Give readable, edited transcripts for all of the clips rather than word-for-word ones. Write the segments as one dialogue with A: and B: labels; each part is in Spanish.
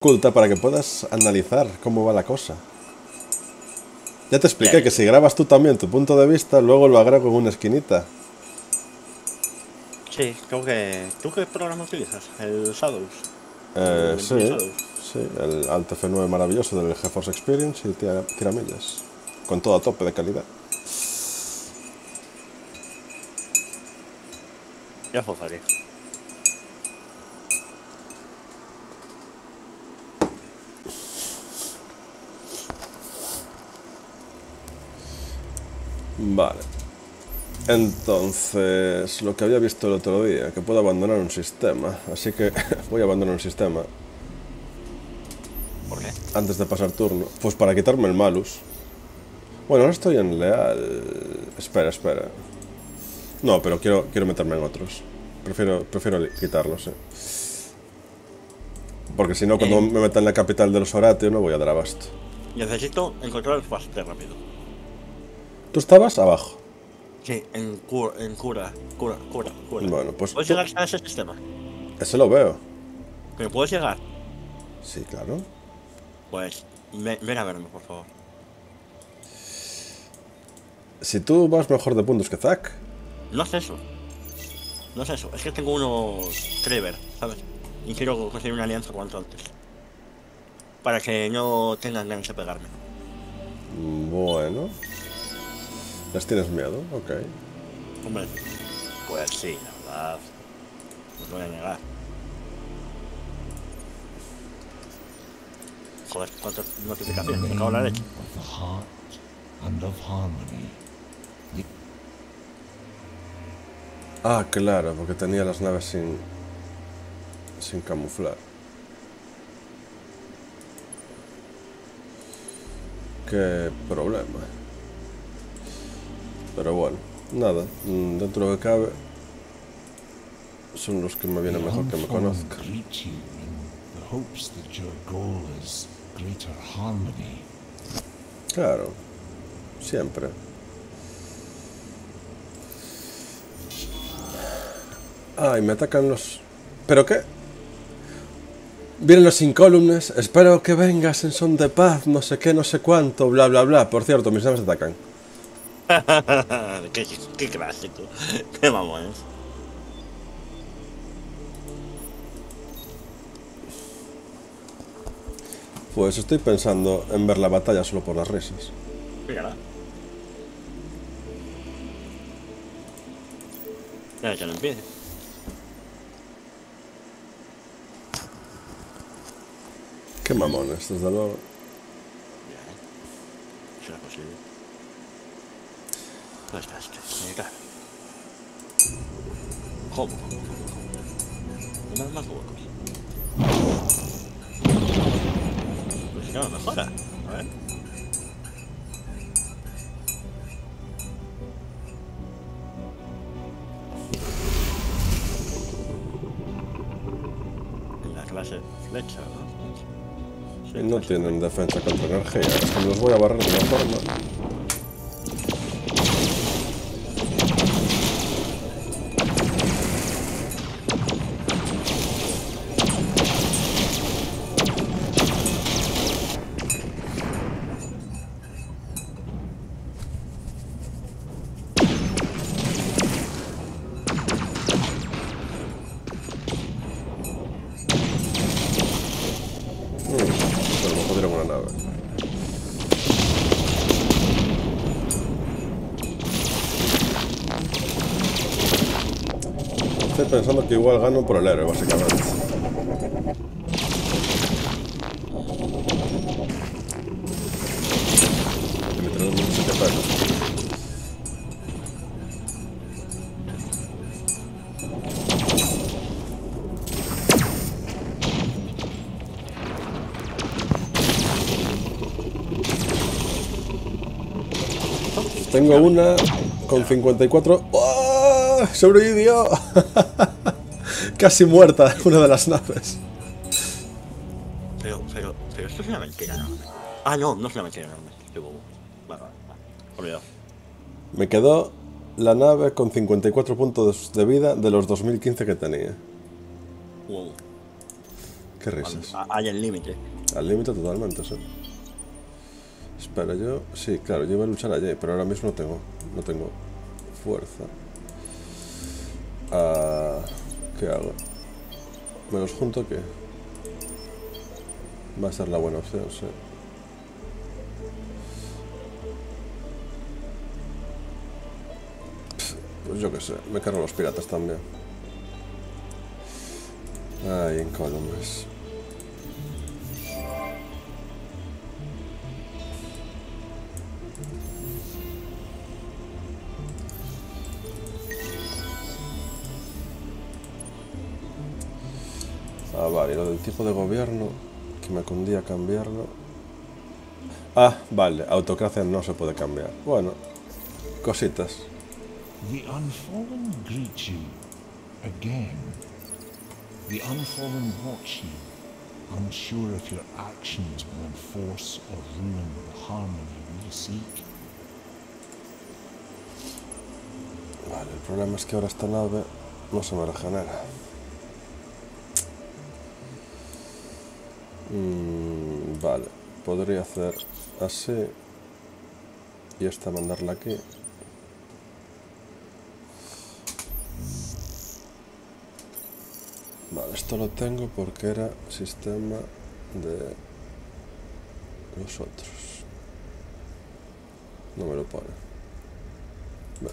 A: oculta para que puedas analizar cómo va la cosa. Ya te expliqué que si grabas tú también tu punto de vista, luego lo agrego en una esquinita.
B: Sí, creo que... ¿Tú qué programa utilizas? ¿El Shadows?
A: Sí,
B: Shadows.
A: sí, el Alt F9 maravilloso del GeForce Experience y tiramillas. Con todo a tope de calidad.
B: Ya fue fácil.
A: Vale. Entonces, lo que había visto el otro día, que puedo abandonar un sistema. Así que voy a abandonar un sistema
B: ¿Por qué?
A: antes de pasar turno. Pues para quitarme el malus. Bueno, ahora estoy en leal. Espera, espera. No, pero quiero meterme en otros. Prefiero quitarlos, Porque si no, cuando me meta en la capital de los Horatio, no voy a dar abasto.
B: Necesito encontrar el faste rápido.
A: ¿Tú estabas abajo?
B: Sí, en cura.
A: Bueno, pues
B: ¿Puedes llegar a ese sistema?
A: ese lo veo.
B: ¿Pero puedes llegar?
A: Sí, claro.
B: Pues ven a verme, por favor.
A: Si tú vas mejor de puntos que Zack.
B: No es eso. No es eso. Es que tengo unos Trever, ¿sabes? Y quiero conseguir una alianza cuanto antes. Para que no tengan ganas de pegarme.
A: Bueno. ¿Les tienes miedo? Ok.
B: Hombre, pues sí, la verdad. No te voy a negar. Joder, cuántas notificaciones. Me cago en la leche.
C: Of the heart and of harmony.
A: Ah, claro, porque tenía las naves sin camuflar. Qué problema. Pero bueno, nada, dentro de lo que cabe, son los que me vienen mejor que me conozcan.
C: Greet you in the hopes that your goal is greater harmony.
A: Claro, siempre. Ay, me atacan los... ¿Pero qué? Vienen los incólumes, espero que vengas en son de paz, no sé qué, no sé cuánto, bla bla bla. Por cierto, mis naves atacan.
B: qué clásico. Qué mamones.
A: Pues estoy pensando en ver la batalla solo por las risas.
B: Mírala. Ya que no empiece.
A: Qué mamones, desde luego.
B: Ya, será posible. ¿Dónde está este? Claro. ¿Cómo? No me más huecos. Pues si no me mejora. A ver. En la clase flecha, ¿no? Sí,
A: No
B: clase
A: tienen defensa contra energía, es que me los voy a barrer de una forma. Pero me jodieron una nave. Estoy pensando que igual gano por el héroe, básicamente. Que me traen mucho que peso. Tengo una con 54. ¡Oh! ¡Sobrevivió! Casi muerta una de las naves.
B: Pero esto es una mentira, ¿no? Ah, no, no es una mentira, no. Estoy bobo. Vale. Olvidado.
A: Me quedó la nave con 54 puntos de vida de los 2015 que tenía.
B: Wow.
A: Que Qué risas.
B: Hay el límite.
A: Al límite totalmente, sí. Espera, yo... Sí, claro, yo iba a luchar allí, pero ahora mismo no tengo fuerza. ¿Qué hago? ¿Me los junto o qué? Va a ser la buena opción, sí. Pues yo qué sé, me cargo los piratas también. Ay, en Columbus. Vale, lo del tipo de gobierno, que me cundía cambiarlo. Vale, autocracia no se puede cambiar. Bueno, cositas.
C: The Unfallen greet you again. The Unfallen watch you, unsure if your actions will enforce or ruin the harmony we seek.
A: Vale, el problema es que ahora esta nave no se me regenera. Vale, podría hacer así y esta mandarla aquí. Vale, esto lo tengo porque era sistema de los otros. No me lo pone. Vale.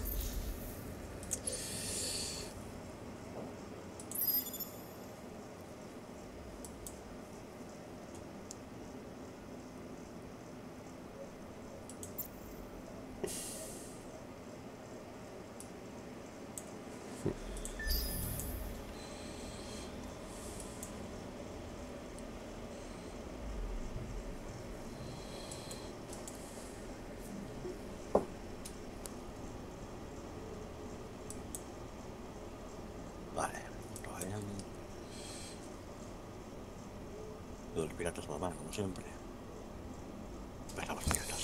B: Vale. Los piratas van como siempre. Venga, los piratas.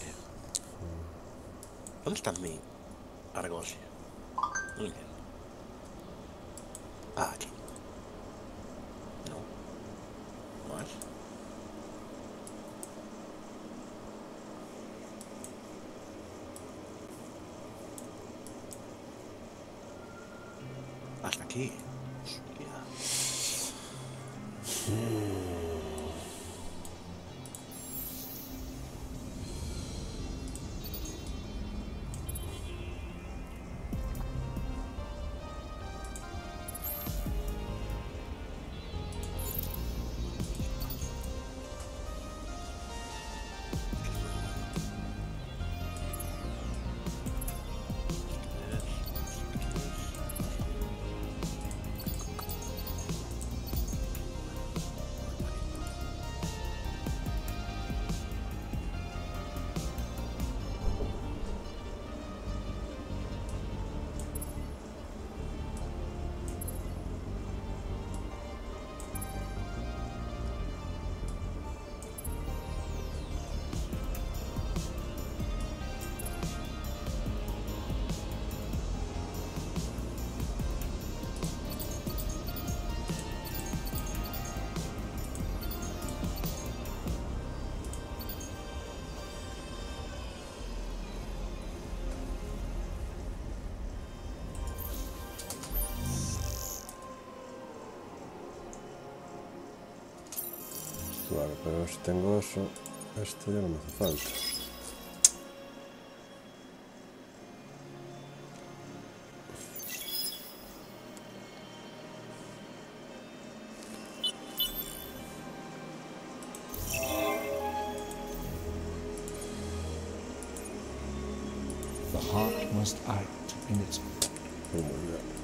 B: ¿Dónde está mi Argosia? Muy bien. Aquí. No. No es. Hasta aquí. Hostia.
A: Vale, pero si tengo eso, esto ya no me hace falta.
C: The heart must act in its
A: Muy bien.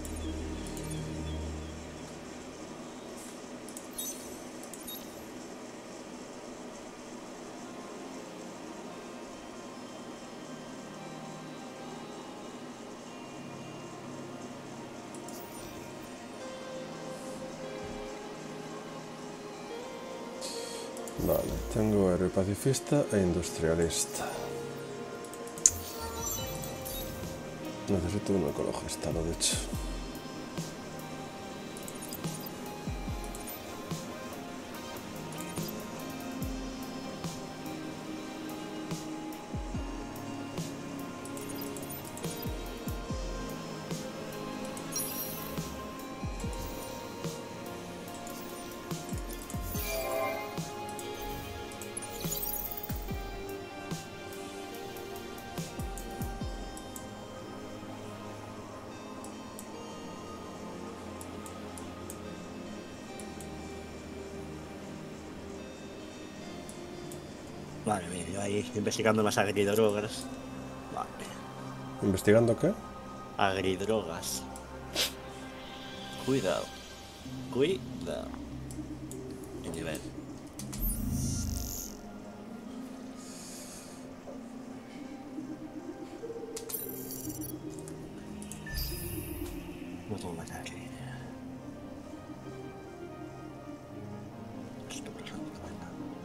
A: Vale, tengo héroe pacifista e industrialista. Necesito un ecologista, lo dicho.
B: Madre mía, yo ahí investigando las agridrogas. Vale.
A: ¿Investigando qué?
B: Agridrogas. Cuidado. Cuidado. El nivel. No puedo matar aquí. Esto por ejemplo, venga.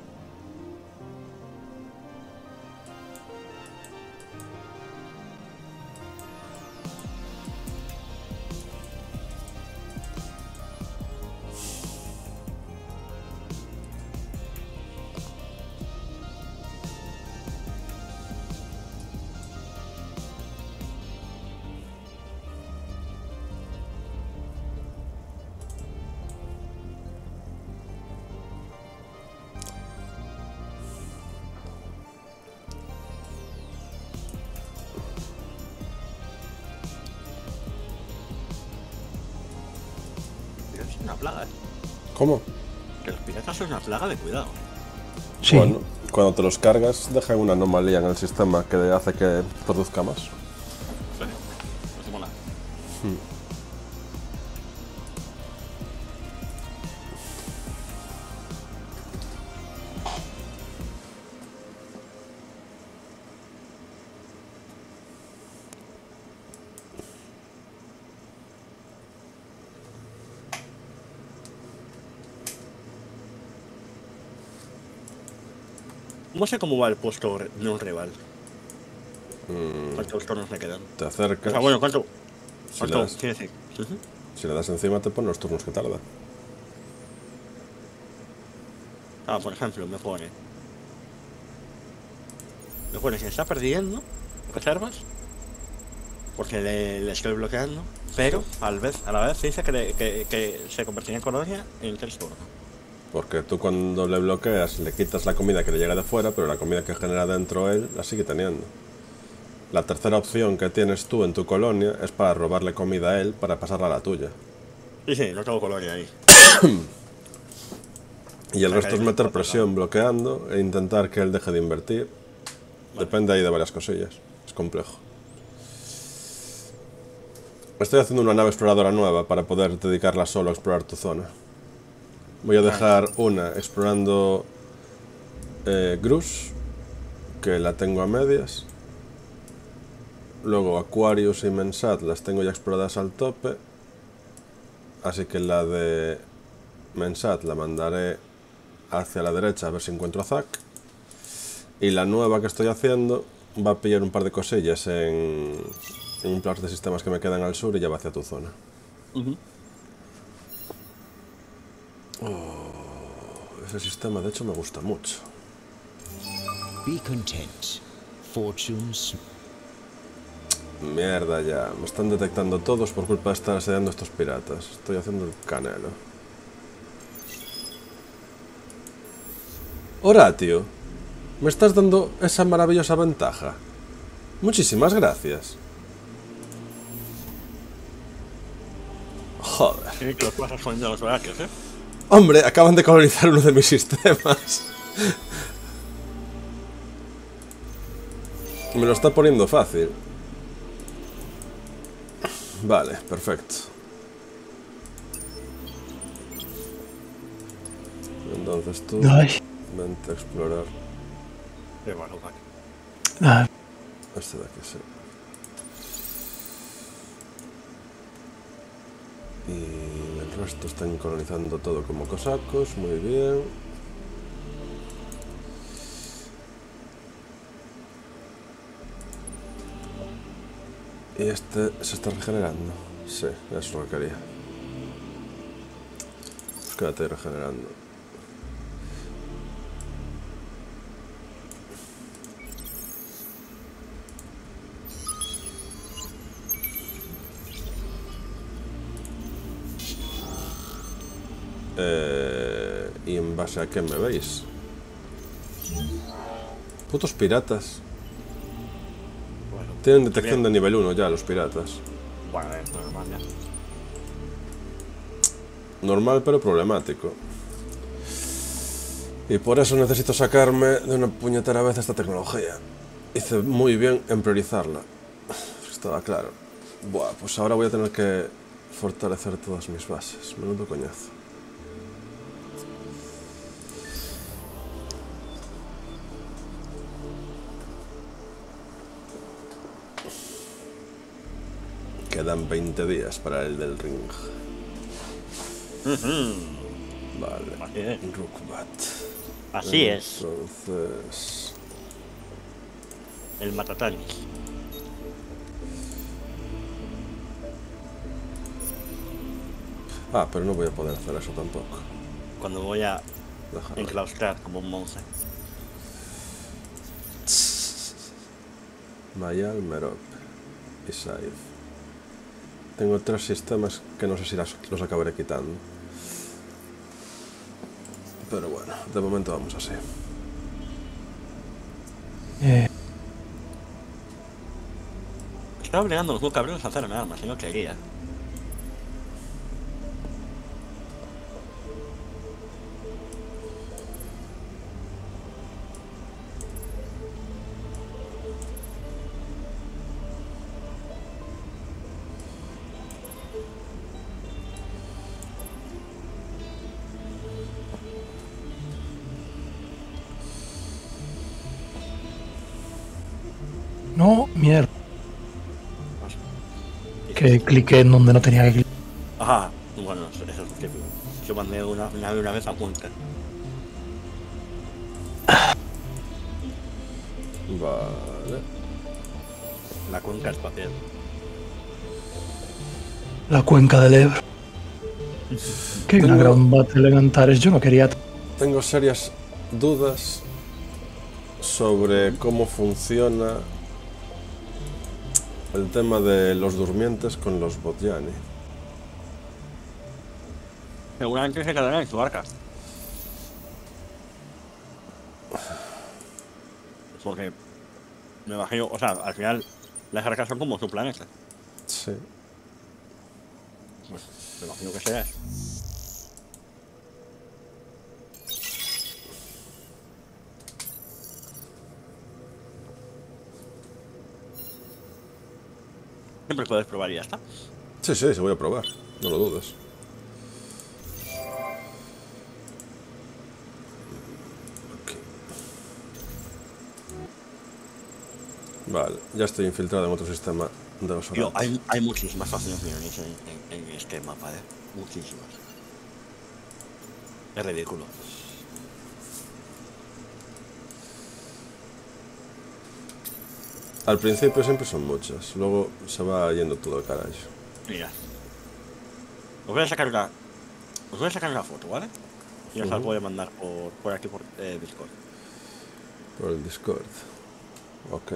B: Es una plaga,
A: ¿Cómo?
B: Que los piratas son una plaga de cuidado.
D: Sí.
A: Bueno, cuando te los cargas, dejan una anomalía en el sistema que hace que produzca más.
B: Sí. Eso mola. No sé cómo va el puesto de un rival. ¿Cuántos turnos me quedan?
A: Te
B: O
A: acercas.
B: sea, bueno, ¿cuánto?
A: Si le
B: ¿Cuánto
A: das,
B: quiere decir?
A: si le das encima, te pone los turnos que tarda.
B: Ah, por ejemplo, me pone que está perdiendo reservas porque le estoy bloqueando, pero a la vez dice que se convertiría en colonia en 3 turnos.
A: Porque tú cuando le bloqueas, le quitas la comida que le llega de fuera, pero la comida que genera dentro él la sigue teniendo. La tercera opción que tienes tú en tu colonia es para robarle comida a él para pasarla a la tuya.
B: Sí, no tengo colonia ahí.
A: Y el resto es meter presión bloqueando e intentar que él deje de invertir. Depende ahí de varias cosillas. Es complejo. Estoy haciendo una nave exploradora nueva para poder dedicarla solo a explorar tu zona. Voy a dejar una explorando Grus, que la tengo a medias. Luego Aquarius y Mensat las tengo ya exploradas al tope. Así que la de Mensat la mandaré hacia la derecha a ver si encuentro a Zack. Y la nueva que estoy haciendo va a pillar un par de cosillas en un par de sistemas que me quedan al sur y ya va hacia tu zona. Ese sistema de hecho me gusta mucho.
D: Be content. Fortunes.
A: Mierda ya, me están detectando todos por culpa de estar asediando a estos piratas. Estoy haciendo el canelo. Horatio, me estás dando esa maravillosa ventaja. Muchísimas gracias. Joder.
B: Sí, que los pasas poniendo los horarios, ¿eh?
A: Hombre, acaban de colonizar uno de mis sistemas. Me lo está poniendo fácil. Vale, perfecto. Entonces tú vente a explorar
B: Bueno, vale.
A: este de aquí, sí. Y el resto están colonizando todo como cosacos, muy bien. Y este se está regenerando. Sí, eso es lo que quería. Pues quédate ahí regenerando. ¿Y en base a qué me veis? Putos piratas.
B: Bueno,
A: Tienen detección de nivel 1 ya, los piratas.
B: bueno, es normal ya.
A: Normal pero problemático. Y por eso necesito sacarme de una puñetera vez esta tecnología. Hice muy bien en priorizarla. Estaba claro. Buah, pues ahora voy a tener que fortalecer todas mis bases. Menudo coñazo. Quedan 20 días para el del ring. Vale.
B: Así es.
A: Rookbat.
B: Así es.
A: Entonces...
B: El Matatanis.
A: Ah, pero no voy a poder hacer eso tampoco.
B: Cuando voy a
A: Déjalo.
B: enclaustrar como un monje.
A: Mayal, Merop y Saif. Tengo 3 sistemas que no sé si los acabaré quitando. Pero bueno, de momento vamos así.
B: Estaba obligando a los muy cabrones a hacerme armas, y no quería.
E: No, mierda. Que cliqué en donde no tenía que clicar.
B: Ajá, bueno, eso es típico. Yo mandé una vez a Cuenca.
A: Vale.
B: La cuenca espacial.
E: La cuenca del Ebro. Que hay una
A: Tengo-
E: gran battle en Antares. Yo no quería.
A: Tengo serias dudas sobre cómo funciona el tema de los durmientes con los Bodjani.
B: Seguramente se quedará en su arca. Porque me imagino, o sea, al final las arcas son como su planeta.
A: Sí.
B: Pues me imagino que será. Siempre puedes probar y ya está.
A: Sí, sí, se voy a probar. No lo dudes. Ok. Vale, ya estoy infiltrado en otro sistema de los
B: Tío,
A: Orantes.
B: hay muchísimas facciones en este mapa, muchísimas. Es ridículo.
A: Al principio siempre son muchas, luego se va yendo todo al carajo.
B: Mira. Os voy a sacar una foto, ¿vale? Y os la voy a mandar por aquí, por Discord.
A: Por el Discord. Ok.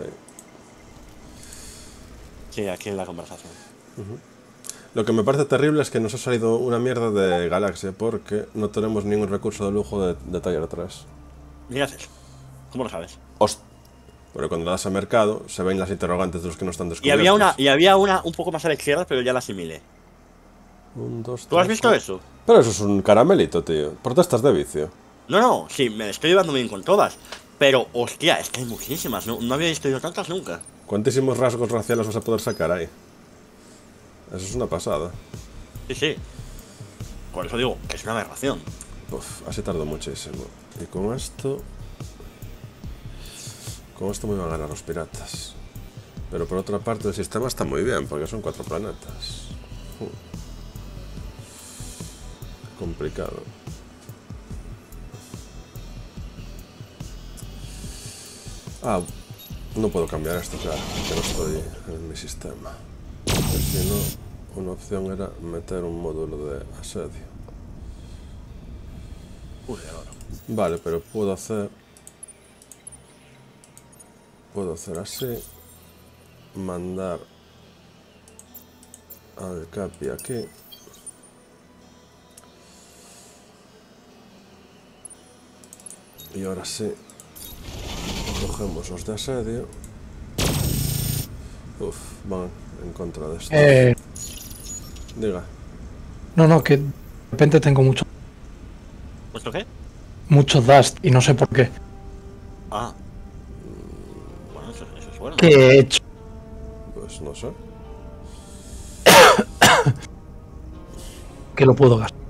B: Sí, aquí en la conversación.
A: Lo que me parece terrible es que nos ha salido una mierda de galaxia porque no tenemos ningún recurso de lujo de Tier 3.
B: Mira eso. ¿Cómo lo sabes?
A: Pero cuando le das a mercado se ven las interrogantes de los que no están
B: Y
A: descubiertos.
B: había una un poco más a la izquierda, pero ya la asimilé.
A: 1, 2,
B: ¿Tú has
A: 3,
B: visto
A: 4.
B: eso?
A: Pero eso es un caramelito, tío. Protestas de vicio.
B: No, sí, me estoy llevando bien con todas. Pero, hostia, es que hay muchísimas. No había visto yo tantas nunca.
A: ¿Cuántísimos rasgos raciales vas a poder sacar ahí? Eso es una pasada.
B: Sí, sí. Por eso digo que es una aberración.
A: Uf, así tardó muchísimo. Y con esto... Con esto me van a ganar los piratas. Pero por otra parte el sistema está muy bien, porque son 4 planetas. Complicado. Ah, no puedo cambiar esto, claro, porque no estoy en mi sistema. Porque si no, una opción era meter un módulo de asedio.
B: Uy, de oro.
A: Vale, pero puedo hacer así, mandar al Capi aquí. Y ahora sí, cogemos los de asedio. Uf, van en contra de esto. Diga.
E: No, que de repente tengo mucho.
B: ¿Puesto qué?
E: mucho dust y no sé por qué.
B: Ah. Bueno, eso es bueno.
E: ¿Qué he hecho?
A: Pues no sé.
E: Que lo puedo gastar.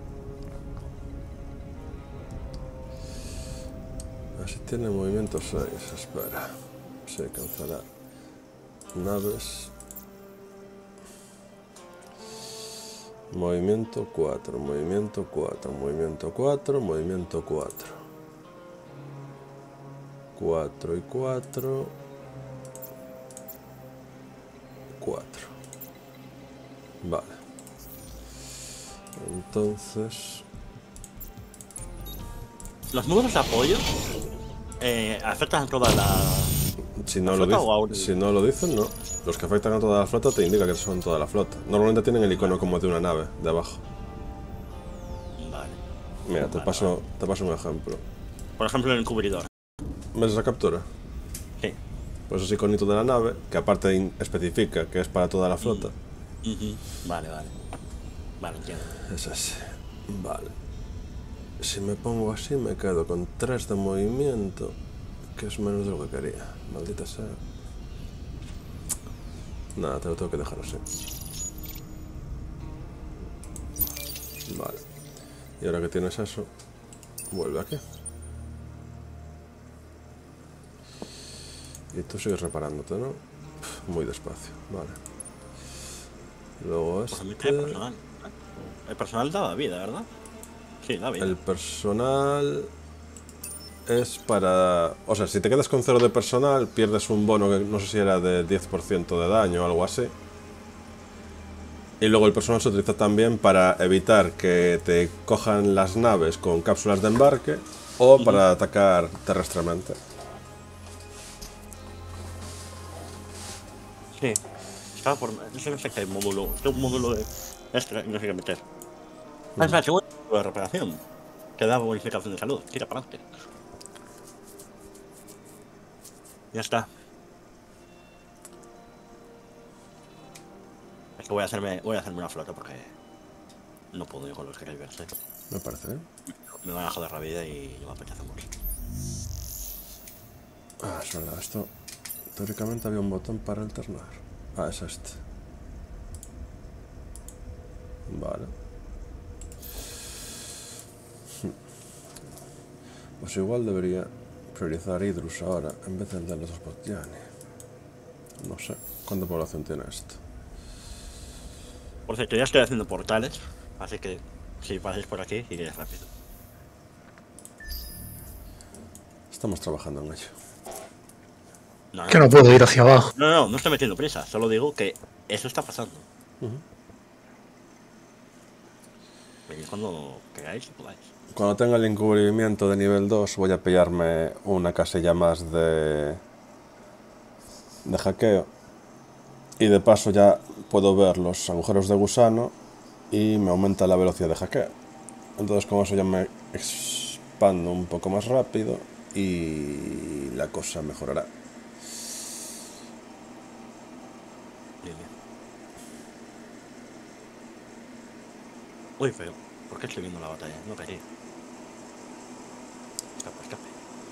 A: Así tiene movimiento 6, espera. Se cancelar naves. Movimiento 4, movimiento 4, movimiento 4, movimiento 4. 4 y 4. 4. Vale. Entonces...
B: Los módulos de apoyo afectan a toda la...
A: Si no,
B: ¿La
A: lo
B: flota o a
A: dice,
B: un-
A: si no lo dicen, no. Los que afectan a toda la flota te indica que son toda la flota. Normalmente tienen el icono como de una nave, de abajo.
B: Vale.
A: Mira, te paso un ejemplo.
B: Por ejemplo, el encubridor.
A: ¿Ves esa captura?
B: Sí.
A: Pues ese iconito de la nave, que aparte especifica que es para toda la flota,
B: Ujú. Vale. Vale, entiendo.
A: es ese. Vale. Si me pongo así, me quedo con 3 de movimiento, que es menos de lo que quería. Maldita sea. Nada, te lo tengo que dejar así. Vale. Y ahora que tienes eso, vuelve aquí. Y tú sigues reparándote, ¿no? Muy despacio, vale. Luego
B: Pues a mí
A: este...
B: el personal. El personal daba vida, ¿verdad? Sí, da vida.
A: El personal es para... O sea, si te quedas con 0 de personal, pierdes un bono que no sé si era de 10% de daño o algo así. Y luego el personal se utiliza también para evitar que te cojan las naves con cápsulas de embarque o para atacar terrestremente.
B: Sí. Estaba por... No sé qué módulo. Tengo un módulo de... Extra, no sé qué meter. Ah, espera, tengo un módulo de reparación. Que da bonificación de salud. Tira para adelante. Ya está. Es que voy a hacerme una flota porque no puedo ir con los Gravers,
A: Me parece, ¿eh?
B: Me van a joder la vida y no me apetece mucho.
A: Ah, es verdad, esto... Teóricamente había un botón para alternar. Ah, es este. Vale. Pues igual debería priorizar Idrus ahora en vez del de los Botjani. No sé, ¿cuánta población tiene esto?
B: Por cierto, ya estoy haciendo portales, así que si pasáis por aquí, iréis rápido.
A: Estamos trabajando en ello.
B: No,
E: Que no puedo ir hacia abajo.
B: no estoy metiendo prisa, solo digo que eso está pasando. Venid cuando queráis y podáis.
A: Cuando tenga el encubrimiento de nivel 2 voy a pillarme una casilla más de hackeo. Y de paso ya puedo ver los agujeros de gusano y me aumenta la velocidad de hackeo. Entonces con eso ya me expando un poco más rápido y la cosa mejorará.
B: Bien. Uy, pero ¿por qué estoy viendo la batalla? No quería. Escape.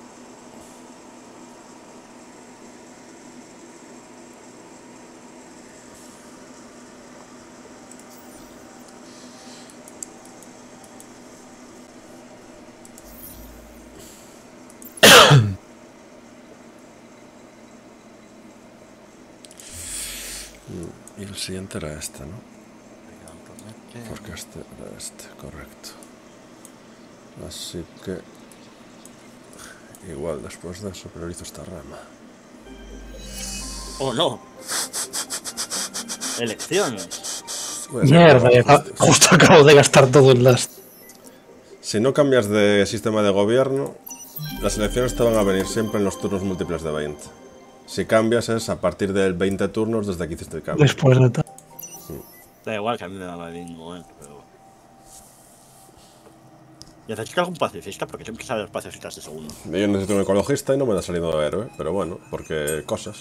A: Y el siguiente era este, ¿no? Porque este era este, correcto. Así que... Igual después de eso priorizo esta rama.
B: ¡Oh, no! Elecciones.
E: Mierda, justo acabo de gastar todo el dust.
A: Si no cambias de sistema de gobierno, las elecciones te van a venir siempre en los turnos múltiples de 20. Si cambias es a partir del 20 turnos desde que hiciste el cambio.
E: Después de tal.
B: Da igual que a mí me da el mismo momento, pero... Necesito algún pacifista porque siempre salen los pacifistas de segundo.
A: Yo necesito un ecologista y no me da salido héroe, pero bueno, porque cosas.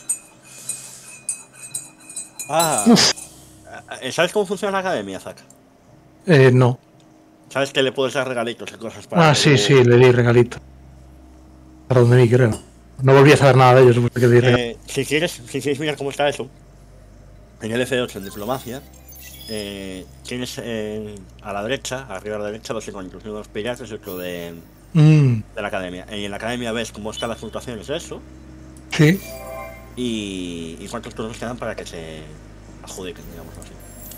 B: Ah. ¿Sabes cómo funciona la academia, Zack?
E: No.
B: ¿Sabes que le puedes dar regalitos y cosas para
E: Ah,
B: que
E: sí,
B: tú-
E: sí, le di regalito. Para donde mí, creo. No volví a saber nada de ellos después de que le di regalito.
B: Si quieres mirar cómo está eso, en el F8 en diplomacia, tienes a la derecha, arriba a la derecha, dos iconos, uno de los piratas y otro de la academia. Y en la academia ves cómo están las puntuaciones de eso
E: Sí.
B: y cuántos turnos quedan para que se adjudiquen, digamos así.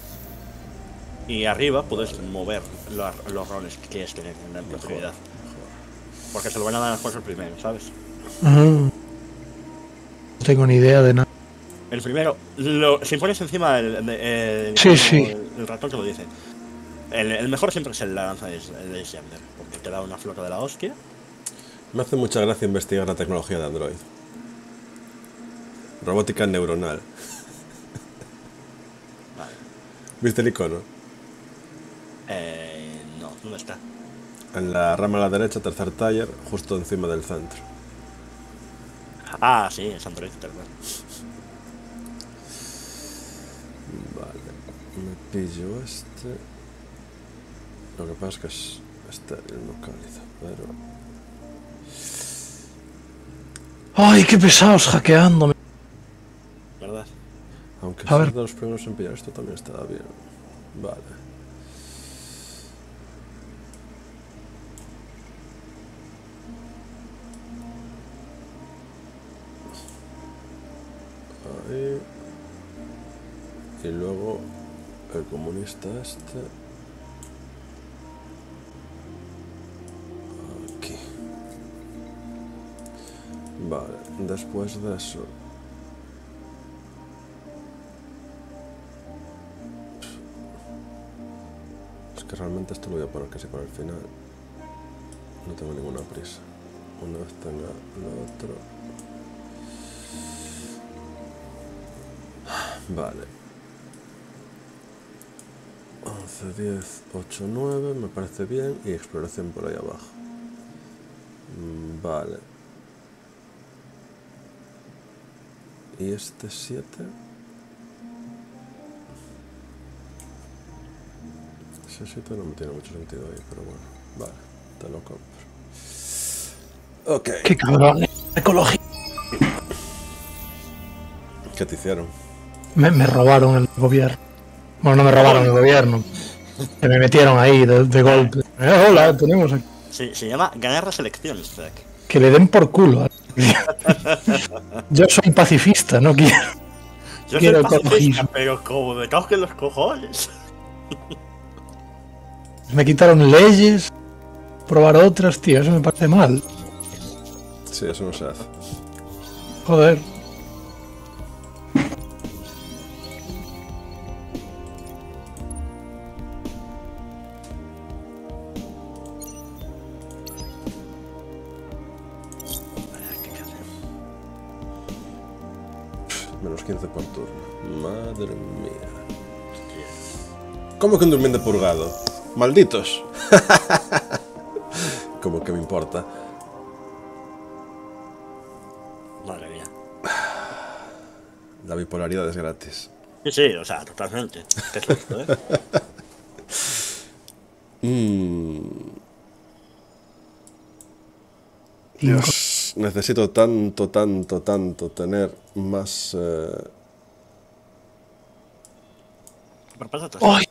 B: Y arriba puedes mover los roles que quieres tener en la prioridad. Porque se lo van a dar a las cosas primero, ¿sabes?
E: No tengo ni idea de nada.
B: El primero, si pones encima
E: Sí, sí.
B: el ratón te lo dice. El mejor siempre es la lanza de Xander, porque te da una flota de la hostia.
A: Me hace mucha gracia investigar la tecnología de Android. Robótica neuronal.
B: Vale.
A: ¿Viste el icono?
B: No, ¿dónde está?
A: En la rama a la derecha, tercer taller, justo encima del centro.
B: Ah, sí, es Android, tal cual.
A: Vale, me pillo este. Lo que pasa es que es estéril, no cálido, pero...
E: Ay, qué pesados hackeándome.
B: ¿Verdad?
A: Aunque
E: A
A: ser
E: ver.
A: de los primeros en pillar esto también está bien. Vale. Ahí. Y luego el comunista este. Aquí. Vale, después de eso. Es que realmente esto lo voy a poner casi para el final. No tengo ninguna prisa. Una vez tenga lo otro. Vale. 11, 10, 8, 9, me parece bien. Y exploración por ahí abajo. Vale. Y este 7. Ese 7 no me tiene mucho sentido ahí, pero bueno. Vale, te lo compro. Ok.
E: Qué cabrón. Ecología.
A: ¿Qué te hicieron?
E: Me robaron el gobierno. Bueno, no me robaron el gobierno. Se me metieron ahí de golpe. Hola, tenemos aquí.
B: Se llama ganar las elecciones, Zack.
E: Que le den por culo. Yo soy pacifista, no quiero.
B: Yo
E: Quiero
B: soy pacifista,
E: ecologismo.
B: pero como me toquen los cojones.
E: Me quitaron leyes. Probar otras, tío. Eso me parece mal.
A: Sí, eso no se hace.
E: Joder.
A: Menos 15 por turno. Madre mía. ¿Cómo que un durmiente purgado? ¡Malditos! ¿Cómo que me importa?
B: Madre mía.
A: La bipolaridad es gratis.
B: Sí, sí, o sea, totalmente. Qué susto, ¿eh?
A: Dios, necesito tanto tener más...
B: Por patatas.
E: ¡Ay!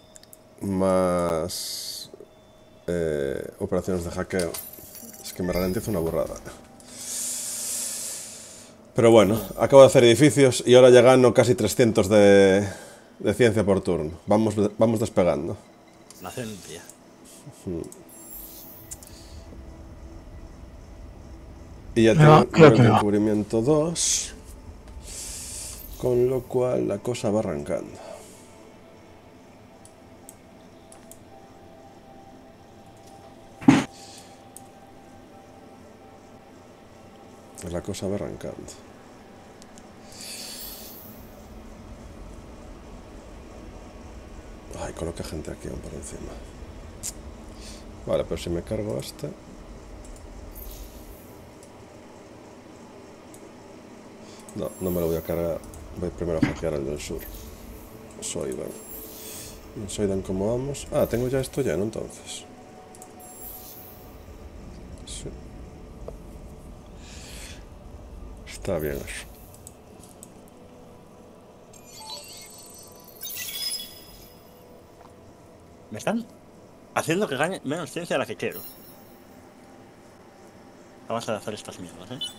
A: más operaciones de hackeo. Es que me ralentiza una burrada. Pero bueno, acabo de hacer edificios y ahora ya gano casi 300 de ciencia por turno. Vamos despegando.
B: La ciencia.
A: Y ya
E: Me va,
A: tengo
E: creo
A: nivel
E: que
A: de
E: me va.
A: encubrimiento 2. Con lo cual la cosa va arrancando. La cosa va arrancando. Ay, coloca gente aquí aún por encima. Vale, pero si me cargo este... No, no me lo voy a cargar. Voy primero a hackear el del sur. Soidan. En Soidan, ¿cómo vamos? Ah, tengo ya esto lleno entonces. Está bien eso.
B: Me están haciendo que gane menos ciencia de la que quiero. Vamos a hacer estas mierdas, ¿eh?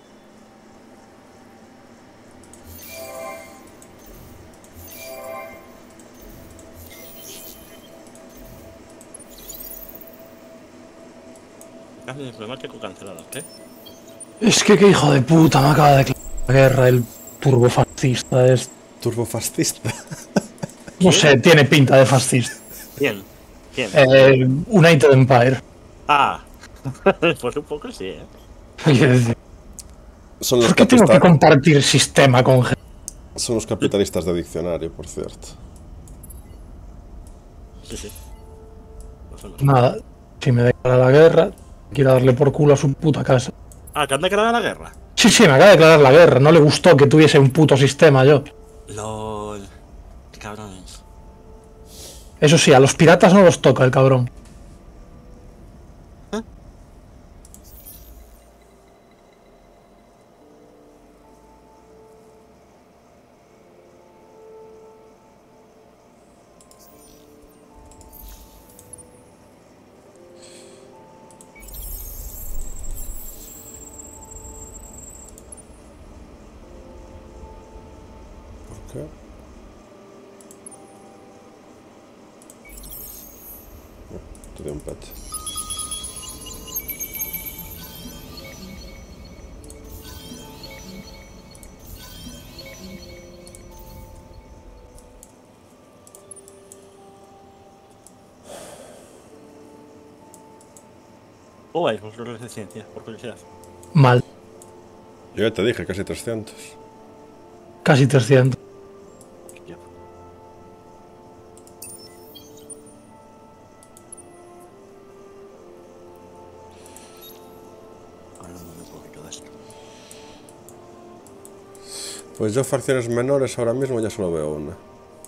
B: Cambio diplomático cancelado, ¿qué?
E: Es que qué hijo de puta me acaba de declarar la guerra el turbofascista este.
A: Turbofascista.
E: No sé, tiene pinta de fascista.
B: ¿Quién? ¿Quién?
E: United Empire.
B: Ah, pues un poco sí, ¿eh?
E: Quiero decir,
A: Son los,
E: ¿por qué tengo que compartir sistema con gente?
A: son los capitalistas de diccionario, por cierto.
B: Sí, sí. No son los-
E: Nada, si me declara la guerra, quiero darle por culo a su puta casa.
B: Ah, ¿te han declarado la guerra?
E: Sí, sí, me acaba de declarar la guerra. No le gustó que tuviese un puto sistema yo.
B: LOL. Qué cabrones.
E: Eso sí, a los piratas no los toca el cabrón.
A: ¿Por qué? Te doy un pet.
B: ¿Cómo vais vosotros de ciencia, por curiosidad?
E: Mal,
A: Yo ya te dije, casi 300.
E: casi 300.
B: Ya. Hablando un poquito de esto.
A: Pues yo facciones menores ahora mismo ya solo veo una.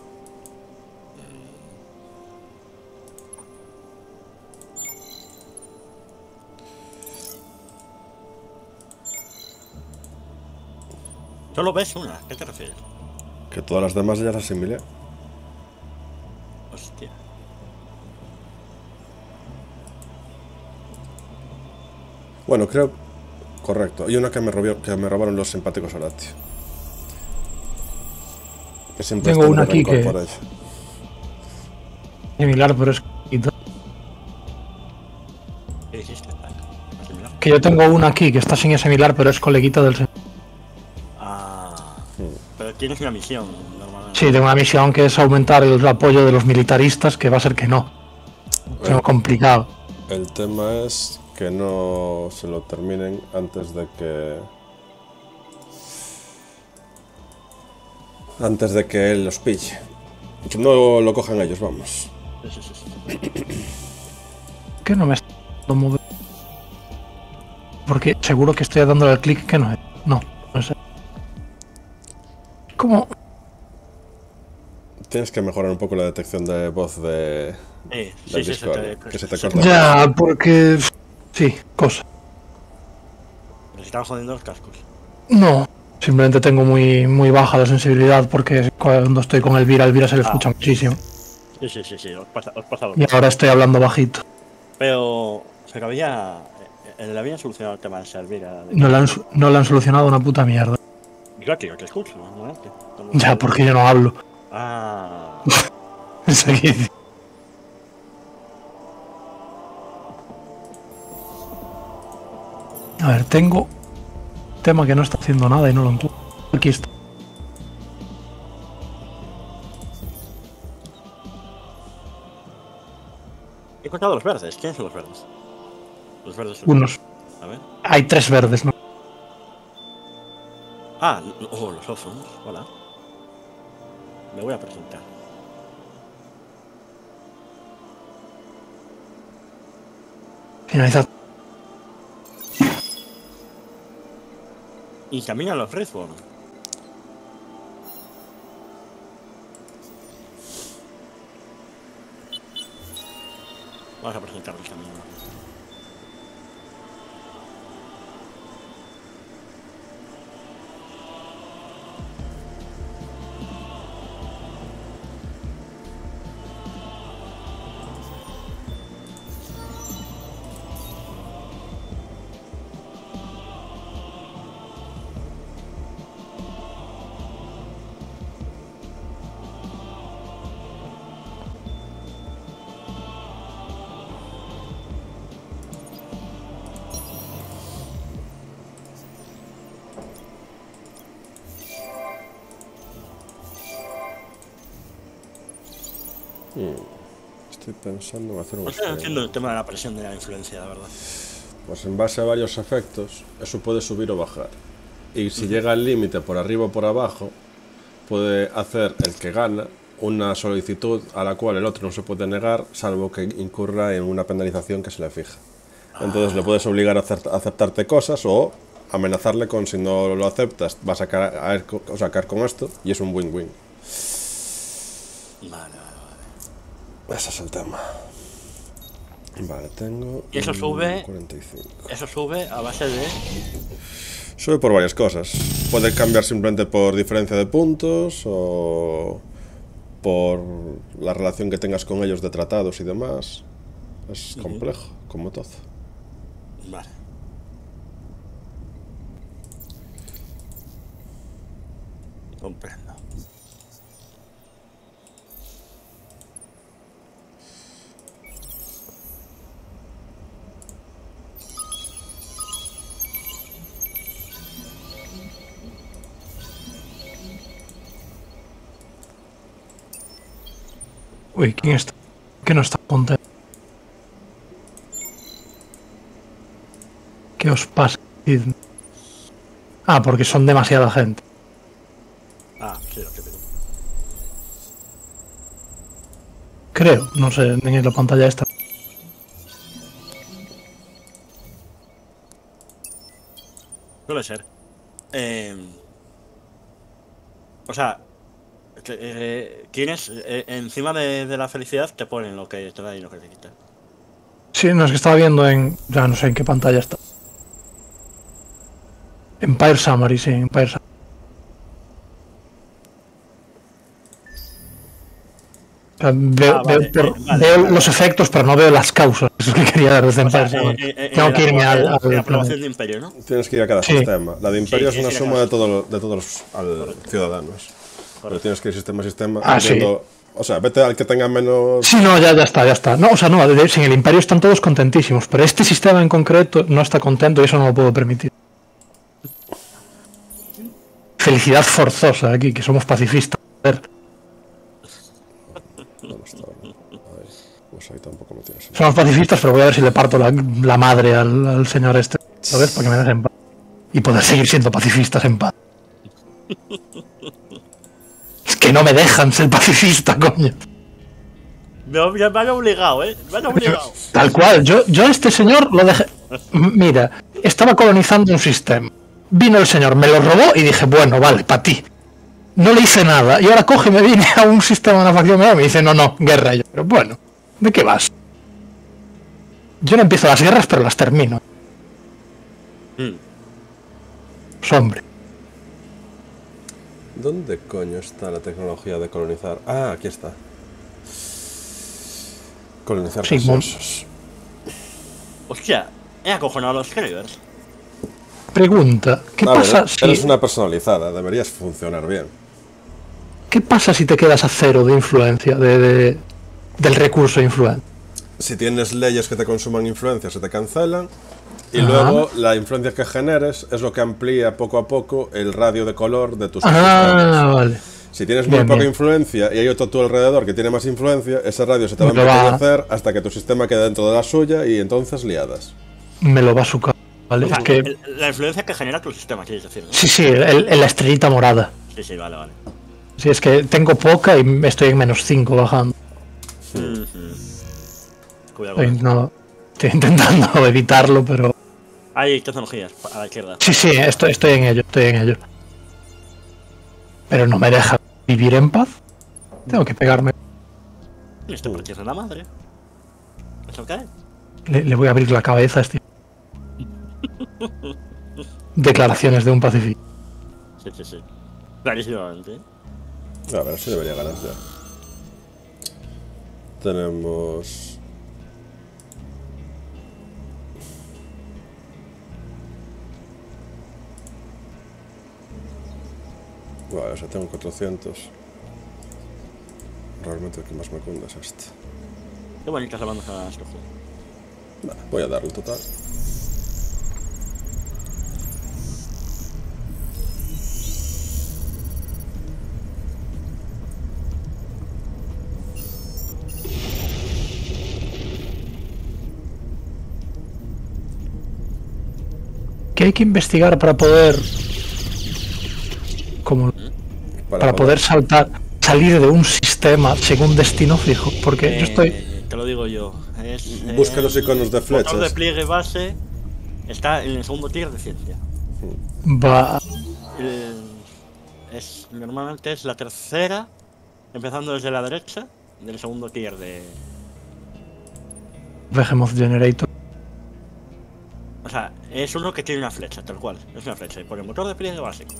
B: Solo ves una, ¿qué te refieres?
A: Que todas las demás ya las asimilé.
B: Hostia.
A: Bueno, creo... Correcto. Y una que me robaron los simpáticos Horatio. Que siempre
E: Tengo
A: está
E: una
A: de
E: aquí
A: rencor
E: que-
A: por ello.
E: Similar, pero es
B: ¿Qué hiciste? Similar.
E: que yo tengo una aquí que está sin similar, pero es coleguita del...
B: Ah. Pero tienes una misión, normalmente.
E: Sí, tengo una misión que es aumentar el apoyo de los militaristas, que va a ser que no. Es complicado.
A: El tema es que no se lo terminen antes de que... Antes de que él los pille. Que no lo cojan ellos, vamos.
B: Sí, sí, sí, sí.
E: ¿Qué no me está dando mover? Porque seguro que estoy dándole al clic que no es. No, no sé. ¿Cómo?
A: Tienes que mejorar un poco la detección de voz de...
B: Sí,
A: del
B: sí,
A: Discord, que se te corta.
E: Ya, porque... Sí, cosa.
B: Nos están jodiendo los cascos.
E: No, simplemente tengo muy baja la sensibilidad porque cuando estoy con Elvira se le escucha muchísimo.
B: Sí, sí, sí, sí, os pasa lo
E: Y ahora estoy hablando bajito.
B: Pero se había... Le habían solucionado el tema de servir a...
E: No le han solucionado una puta mierda.
B: Yo tío, te escucho, ¿no?
E: Ya, porque yo no hablo.
B: Ah...
E: Eso quiere decir- A ver, tengo tema que no está haciendo nada y no lo encuentro. Aquí está.
B: He encontrado los verdes. ¿Quiénes son los verdes? Los verdes son...
E: Unos.
B: A ver.
E: Hay 3 verdes, ¿no?
B: Ah, los Ophons. Hola. Me voy a presentar.
E: Finalizado.
B: Y caminan los Redford. Vamos a presentarlos también.
A: Estoy pensando en hacer un
B: No sé, no entiendo
A: experimento.
B: el tema de la presión de la influencia, la verdad.
A: Pues en base a varios efectos, eso puede subir o bajar. Y si llega al límite por arriba o por abajo, puede hacer el que gana una solicitud a la cual el otro no se puede negar, salvo que incurra en una penalización que se le fija. Entonces le puedes obligar a aceptarte cosas o amenazarle con si no lo aceptas vas a caer con esto, y es un win-win.
B: Vale.
A: Ese es el tema. Vale, tengo...
B: Y eso sube...
A: 45.
B: Eso sube a base de...
A: Sube por varias cosas. Puede cambiar simplemente por diferencia de puntos o por la relación que tengas con ellos de tratados y demás. Es complejo, como todo.
B: Vale. Comprendo.
E: Uy, ¿quién está? ¿Qué no está contento? ¿Qué os pasa? Ah, porque son demasiada gente.
B: Ah, sí, lo que tengo.
E: Creo, no sé, en la pantalla esta.
B: Suele ser. O sea, tienes encima de la felicidad te ponen lo que te da y lo que te quita.
E: Sí, no, es que estaba viendo en... Ya no sé en qué pantalla está. Empire Summary, sí, Empire Summary. O sea,
B: vale,
E: veo
B: vale.
E: los efectos, pero no veo las causas. Eso es lo que quería dar desde Empire Summary. Tengo que irme
B: la
E: al
B: aprobación de Imperio, ¿no?
A: Tienes que ir a cada
E: Sí.
A: sistema. La de Imperio
B: Sí,
A: es una
B: sí,
A: suma
B: sí.
A: de todos los ciudadanos. Pero tienes que ir sistema a sistema.
E: Ah, sí.
A: viendo- O sea, vete al que tenga menos...
E: Sí, no, ya está. No, o sea, no, sin el Imperio están todos contentísimos, pero este sistema en concreto no está contento y eso no lo puedo permitir. Felicidad forzosa aquí, que somos pacifistas. Joder.
A: ¿Dónde está? Ahí. Pues ahí tampoco me tienes.
E: Somos pacifistas, pero voy a ver si le parto la madre al señor este, ¿sabes? Para que me deje en paz. Y poder seguir siendo pacifistas en paz. Es que no me dejan ser pacifista, coño.
B: Me han obligado, Me han obligado.
E: Tal cual, yo a este señor lo dejé... Mira, estaba colonizando un sistema. Vino el señor, me lo robó y dije, bueno, vale, para ti. No le hice nada. Y ahora coge y me viene a un sistema de una facción nueva y me dice, no, guerra. Y yo, pero bueno, ¿de qué vas? Yo no empiezo las guerras, pero las termino. Pues hombre.
A: ¿Dónde coño está la tecnología de colonizar? Ah, aquí está. Colonizar
E: Sí,
A: gaseosos.
B: Hostia, he acojonado a los Cravers.
E: Pregunta, ¿qué
A: A ver,
E: pasa si...
A: eres una personalizada, deberías funcionar bien.
E: ¿Qué pasa si te quedas a cero de influencia, del recurso de influencia?
A: Si tienes leyes que te consuman influencia, se te cancelan. Y
E: Ajá.
A: luego la influencia que generes es lo que amplía poco a poco el radio de color de tus
E: Ah,
A: sistemas.
E: vale.
A: Si tienes muy
E: Bien,
A: poca
E: bien.
A: influencia y hay otro a tu alrededor que tiene más influencia, ese radio se te va a
E: Me lo va-
A: empequeñecer hasta que tu sistema quede dentro de la suya y entonces liadas.
E: Me lo va a sucar. Vale,
B: O sea,
E: es que...
B: la influencia que genera tu sistema, quieres decir, ¿no?
E: Sí, la estrellita morada.
B: Sí, vale.
E: Sí, es que tengo poca y estoy en -5 bajando.
B: Cuidado con eso.
E: No, estoy intentando evitarlo, pero...
B: Hay tecnologías a la izquierda.
E: Sí, estoy en ello. Pero no me deja vivir en paz. Tengo que pegarme.
B: Y esto partiendo la madre. ¿Eso qué?
E: Le voy a abrir la cabeza a este... Declaraciones de un pacifista.
B: Sí. Clarísimamente.
A: A ver, eso debería ganar ya. Tenemos... Vale, o sea, tengo 400. Realmente el que más me cunda es este.
B: Qué bonitas las bandas a escoger.
A: Vale, voy a darle el total.
E: hay que investigar para poder... Como... Para poder salir de un sistema según destino fijo. Porque yo estoy...
B: Te lo digo yo.
A: Busca los iconos de flechas.
B: El motor de pliegue base está en el segundo tier de ciencia.
E: Va...
B: Normalmente es la tercera, empezando desde la derecha, del segundo tier de...
E: Behemoth Generator.
B: O sea, es uno que tiene una flecha, tal cual. Es una flecha. Y por el motor de pliegue básico.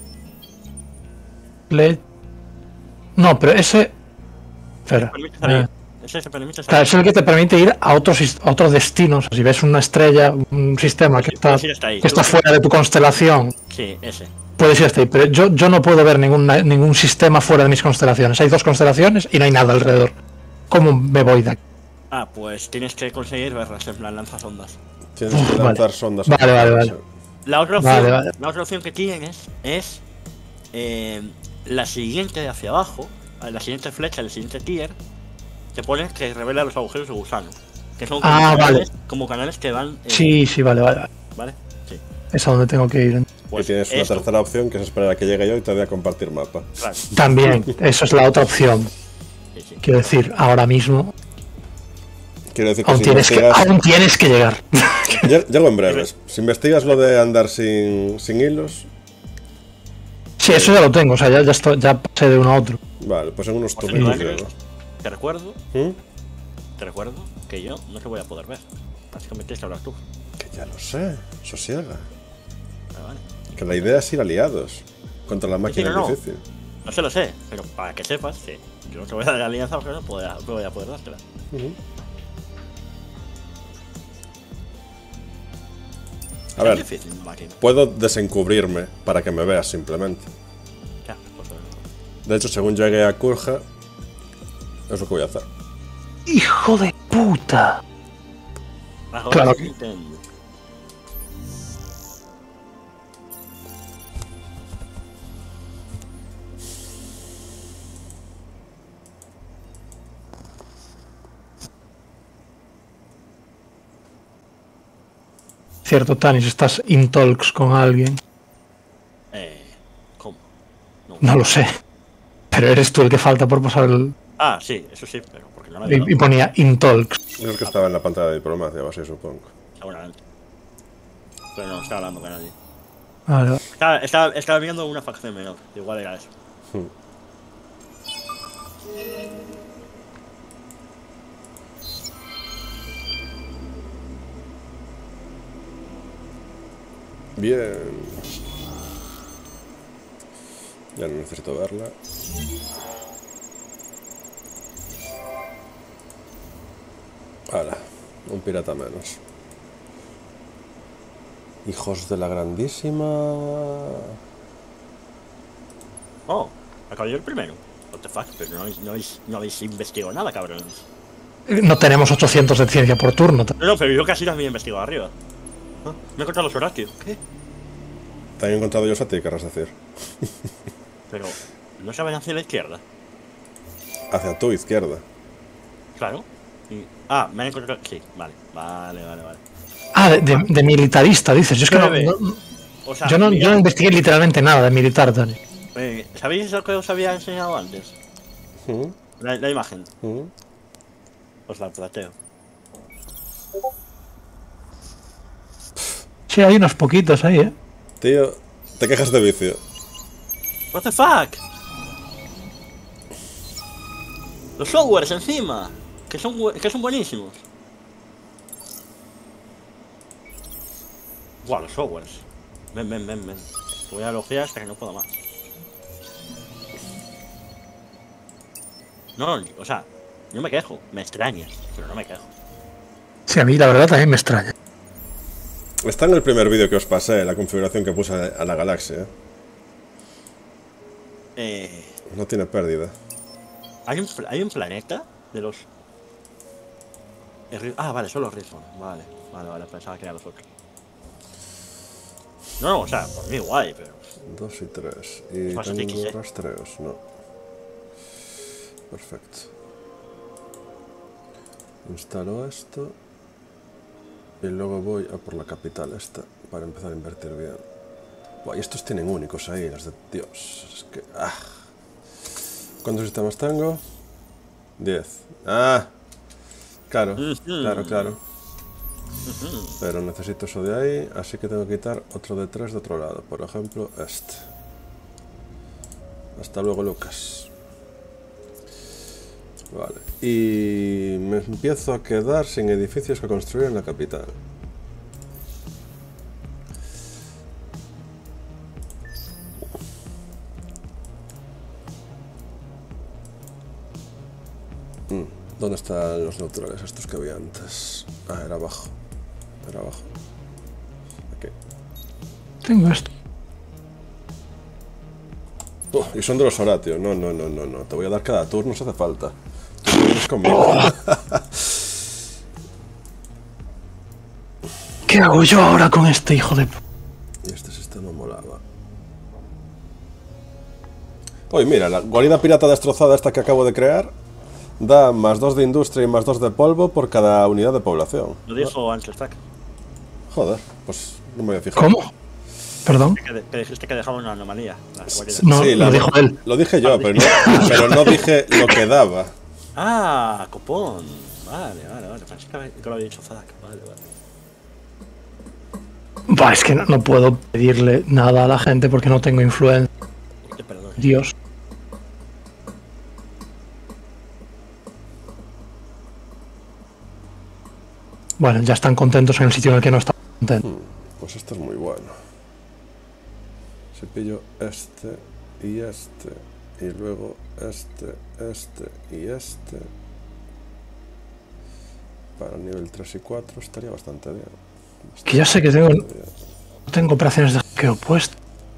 E: No, pero ese... Espera.
B: Ese se permite salir.
E: Claro, es el que te permite ir a otros destinos. Si ves una estrella, un sistema que está fuera de tu constelación,
B: sí, ese.
E: puedes ir hasta ahí. Pero yo no puedo ver ningún sistema fuera de mis constelaciones. Hay 2 constelaciones y no hay nada alrededor. ¿Cómo me voy de aquí?
B: Ah, pues tienes que conseguir verlas, en plan lanzas ondas.
A: Tienes que lanzar sondas.
E: Vale.
B: La otra opción que tienes es la siguiente de hacia abajo, la siguiente flecha, el siguiente tier, te pones que revela los agujeros de gusano. Que son como canales que van...
E: Sí, vale.
B: ¿Vale? Sí.
E: Es a donde tengo que ir.
A: Pues y tienes una tercera opción que es esperar a que llegue yo y te voy a compartir mapa.
B: Claro.
E: También, eso es la otra opción.
B: Sí.
E: Quiero decir, ahora mismo...
A: Quiero decir que
E: aún tienes que llegar.
A: Llego en breves. Si investigas lo de andar sin hilos...
E: Sí, eso ya lo tengo, o sea, ya pasé de uno a otro.
A: Vale, pues en unos turnos llego.
B: Te recuerdo que yo no te voy a poder ver. Básicamente tienes que hablar tú.
A: Que ya lo sé, sosiega.
B: Vale.
A: Que la idea es ir aliados contra la máquina difícil.
B: No se lo sé, pero para que sepas que yo no te voy a dar alianza porque no voy a poder dártela.
A: A ver, puedo desencubrirme para que me veas simplemente.
B: Ya, pues,
A: de hecho, según llegue a Kurja, es lo que voy a hacer.
E: ¡Hijo de puta! Claro que... Cierto, Tanis, estás in talks con alguien.
B: ¿Cómo?
E: No lo sé. Pero eres tú el que falta por pasar el...
B: Ah, sí, eso sí, pero porque no me
E: y ponía in talks.
A: Es que estaba en la pantalla de diplomacia o así, supongo.
B: Seguramente. Pero no estaba hablando con nadie.
E: Vale.
B: Estaba viendo una facción menor. Igual era eso.
A: Bien. Ya no necesito verla. Hala, un pirata menos. Hijos de la grandísima...
B: Oh, acabo yo el primero. What the fuck, pero no habéis investigado nada, cabrones.
E: No tenemos 800 de ciencia por turno.
B: No, pero yo casi también he investigado arriba. ¿Ah? Me he encontrado los horatios. ¿Qué?
A: Te han encontrado yo a ti, querrás decir.
B: Pero, ¿no se van hacia la izquierda?
A: Hacia tu izquierda.
B: Claro. Me han encontrado... Sí, vale.
E: Ah, de militarista, dices. Yo es que
B: o sea,
E: yo no investigué literalmente nada de militar, Dani.
B: ¿Sabéis lo que os había enseñado antes? La imagen. Os la plateo.
E: Sí, hay unos poquitos ahí,
A: Tío, te quejas de vicio.
B: What the fuck? Los softwares encima. Que son buenísimos. Buah, los softwares. Ven. Voy a elogiar hasta que no puedo más. No, o sea, no me quejo. Me extraña, pero no me quejo.
E: Sí, a mí la verdad también me extraña.
A: Está en el primer vídeo que os pasé, la configuración que puse a la galaxia. No tiene pérdida.
B: ¿Hay un planeta de los... vale, son los Respawn. Vale, pensaba que eran los otros. No, o sea, por mí guay, pero...
A: 2 y 3. Y tengo rastreos, no. Perfecto. Instalo esto. Y luego voy a por la capital esta, para empezar a invertir bien. Buah, y estos tienen únicos ahí, los de Dios. Es que... ¿Cuántos sistemas tengo? 10. Claro, claro. Pero necesito eso de ahí, así que tengo que quitar otro de 3 de otro lado. Por ejemplo, este. Hasta luego, Lucas. Vale. Y me empiezo a quedar sin edificios que construir en la capital. ¿Dónde están los neutrales estos que había antes? Era abajo. Era abajo. Aquí.
E: Tengo esto.
A: Y son de los Horatios. No. Te voy a dar cada turno, si hace falta. Tú no vienes conmigo.
E: ¿Qué hago yo ahora con este hijo de...
A: Y este sistema molaba. Oye, mira, la guarida pirata destrozada esta que acabo de crear da más 2 de industria y más 2 de polvo por cada unidad de población.
B: Lo dijo Anselstack.
A: Joder, pues no me voy a fijar.
E: ¿Cómo? Perdón.
B: Que dijiste que dejaba una anomalía.
E: No,
A: sí,
E: lo dijo él.
A: Lo dije yo, pero no dije lo que daba.
B: Copón. Vale. Pensé que lo había dicho Zack. Vale.
E: Es que no puedo pedirle nada a la gente porque no tengo influencia.
B: Perdón.
E: Dios. Bueno, ya están contentos en el sitio en el que no están contentos.
A: Pues esto es muy bueno. Si pillo este y este, y luego este y este, para nivel 3 y 4 estaría bastante bien.
E: Que ya sé que tengo operaciones de hackeo puesto.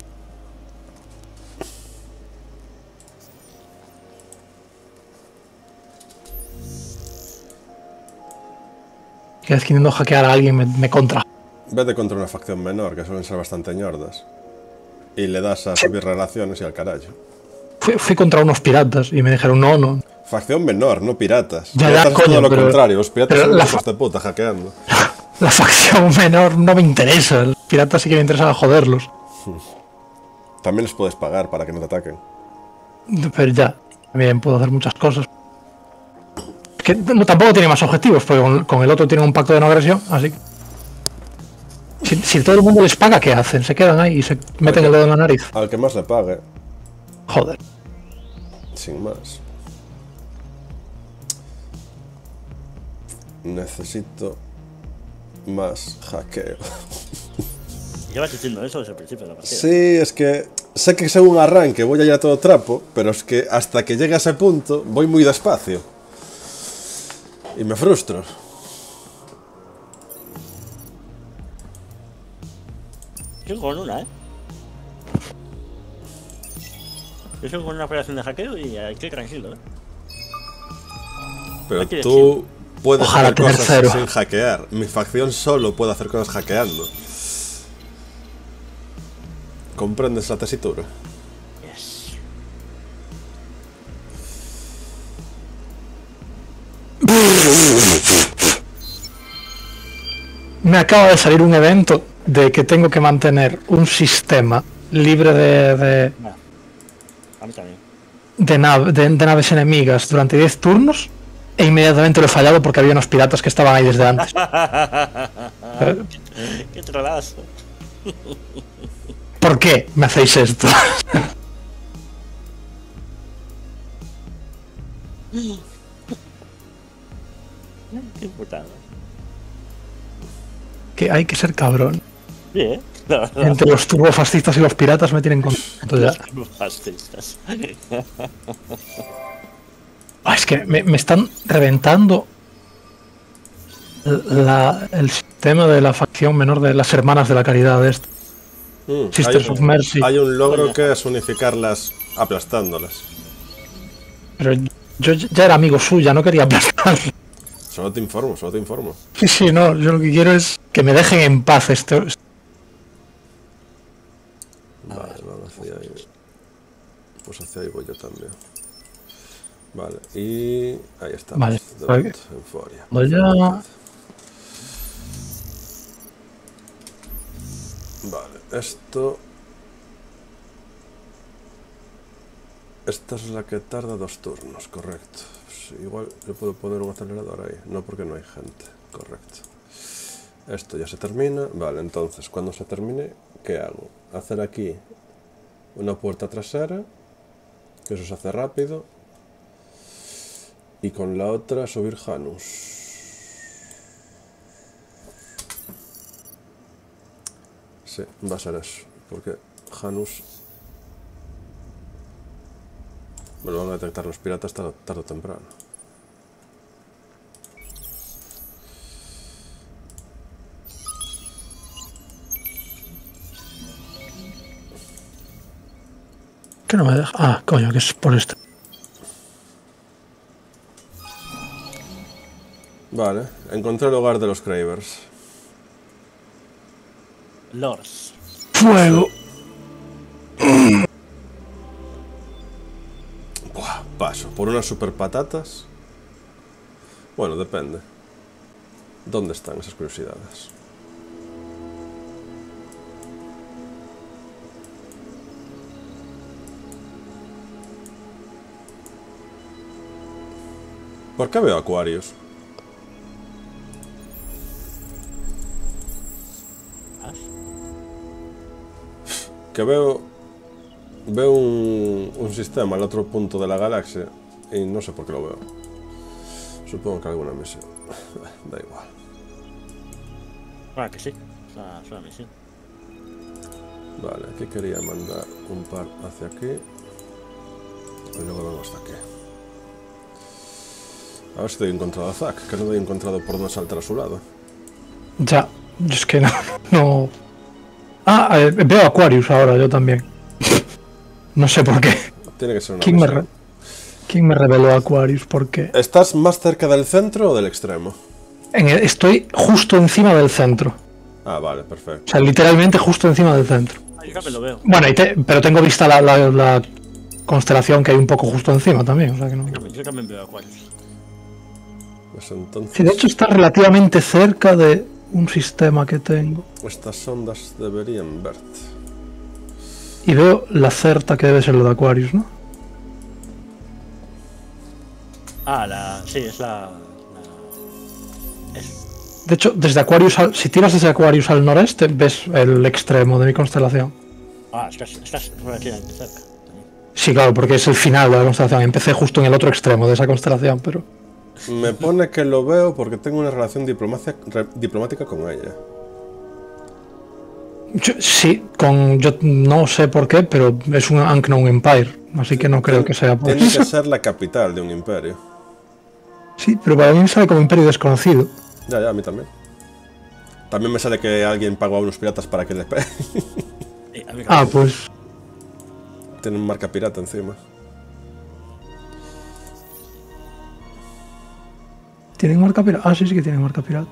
E: Que vez que intento hackear a alguien me contra.
A: Vete contra una facción menor, que suelen ser bastante ñordas. Y le das a subir relaciones y al carajo.
E: Fui contra unos piratas y me dijeron no.
A: Facción menor, no piratas.
E: Ya,
A: Piratas es
E: coño,
A: todo lo
E: pero-
A: contrario, los piratas
E: pero
A: son
E: la
A: los hijos de puta hackeando.
E: La facción menor no me interesa. Los piratas sí que me interesa joderlos.
A: También les puedes pagar para que no te ataquen.
E: Pero ya, también puedo hacer muchas cosas. Que tampoco tiene más objetivos, porque con el otro tiene un pacto de no agresión, así que... Si todo el mundo les paga, ¿qué hacen? Se quedan ahí y se meten el dedo en la nariz.
A: Al que más le pague,
E: Joder.
A: sin más. Necesito más hackeo.
B: Llevas diciendo eso desde el principio de la partida.
A: Sí, es que sé que según arranque voy a ir a todo trapo, pero es que hasta que llegue a ese punto voy muy despacio. Y me frustro.
B: Yo con una, Yo soy con una operación de hackeo y estoy tranquilo,
A: Pero
B: Aquí
A: tú puedes
E: Ojalá
A: hacer
E: tener
A: cosas
E: cero.
A: sin hackear. Mi facción solo puede hacer cosas hackeando. ¿Comprendes la tesitura?
B: Yes.
E: Me acaba de salir un evento de que tengo que mantener un sistema libre de
B: A mí también.
E: de naves enemigas durante 10 turnos e inmediatamente lo he fallado porque había unos piratas que estaban ahí desde antes.
B: Qué trolazo.
E: ¿Por qué me hacéis esto?
B: Qué putada.
E: Que hay que ser cabrón.
B: Bien, la verdad.
E: Entre los turbofascistas y los piratas me tienen contento ya.
B: Fascistas.
E: Es que me están reventando el sistema de la facción menor de las hermanas de la caridad de esto. Sisters of Mercy.
A: Hay un logro que es unificarlas aplastándolas.
E: Pero yo ya era amigo suya, no quería aplastar.
A: Solo te informo, solo te informo.
E: Sí, no, yo lo que quiero es que me dejen en paz esto.
A: Vale, vamos hacia ahí. Pues hacia ahí voy yo también. Vale, y ahí está.
E: Vale,
A: Euforia.
E: Voy ya.
A: esto... Esta es la que tarda 2 turnos, correcto. Pues igual yo puedo poner un acelerador ahí. No, porque no hay gente, correcto. Esto ya se termina. Vale, entonces, cuando se termine, ¿qué hago? Hacer aquí una puerta trasera, que eso se hace rápido. Y con la otra subir Janus. Sí, va a ser eso, porque Janus me lo van a detectar los piratas tarde o temprano.
E: Que no me deja. Ah, coño, que es por esto.
A: Vale, encontré el hogar de los Cravers.
B: Lords.
E: ¡Fuego!
A: Buah, paso, por unas super patatas. Bueno, depende. ¿Dónde están esas curiosidades? ¿Por qué veo acuarios? Que veo un sistema al otro punto de la galaxia y no sé por qué lo veo. Supongo que alguna misión. Da igual.
B: Ah, que sí. Es una misión.
A: Vale, aquí quería mandar un par hacia aquí y luego vengo hasta aquí. A ver si te he encontrado a Zack, que no te he encontrado por dónde saltar a su lado.
E: Ya, es que no... Ah, veo Aquarius ahora, yo también. No sé por qué.
A: Tiene que ser una
E: ¿Quién
A: misión.
E: ¿Quién me reveló Aquarius? ¿Por qué?
A: ¿Estás más cerca del centro o del extremo?
E: Estoy justo encima del centro.
A: Ah, vale, perfecto.
E: O sea, literalmente justo encima del centro.
B: Ah, yo también lo veo.
E: Bueno, pero tengo vista la constelación que hay un poco justo encima también. O sea que no...
B: Yo también veo Aquarius.
A: Pues entonces...
E: Sí, de hecho está relativamente cerca de un sistema que tengo.
A: Estas ondas deberían verte.
E: Y veo la certa que debe ser la de Aquarius, ¿no?
B: Ah, sí, es
E: De hecho, desde Aquarius si tiras desde Aquarius al noreste, ves el extremo de mi constelación.
B: Ah, estás relativamente cerca.
E: Sí, claro, porque es el final de la constelación. Empecé justo en el otro extremo de esa constelación, pero...
A: Me pone que lo veo porque tengo una relación diplomática con ella.
E: Sí, yo no sé por qué, pero es un Unknown Empire, así que no creo que sea por
A: Tiene
E: eso.
A: que ser la capital de un imperio.
E: Sí, pero para mí me sale como imperio desconocido.
A: Ya, a mí también. También me sale que alguien pagó a unos piratas para que les peguen.
E: Ah, pues...
A: Tienen marca pirata encima.
E: ¿Tienen marca pirata? Ah, sí que tienen marca pirata.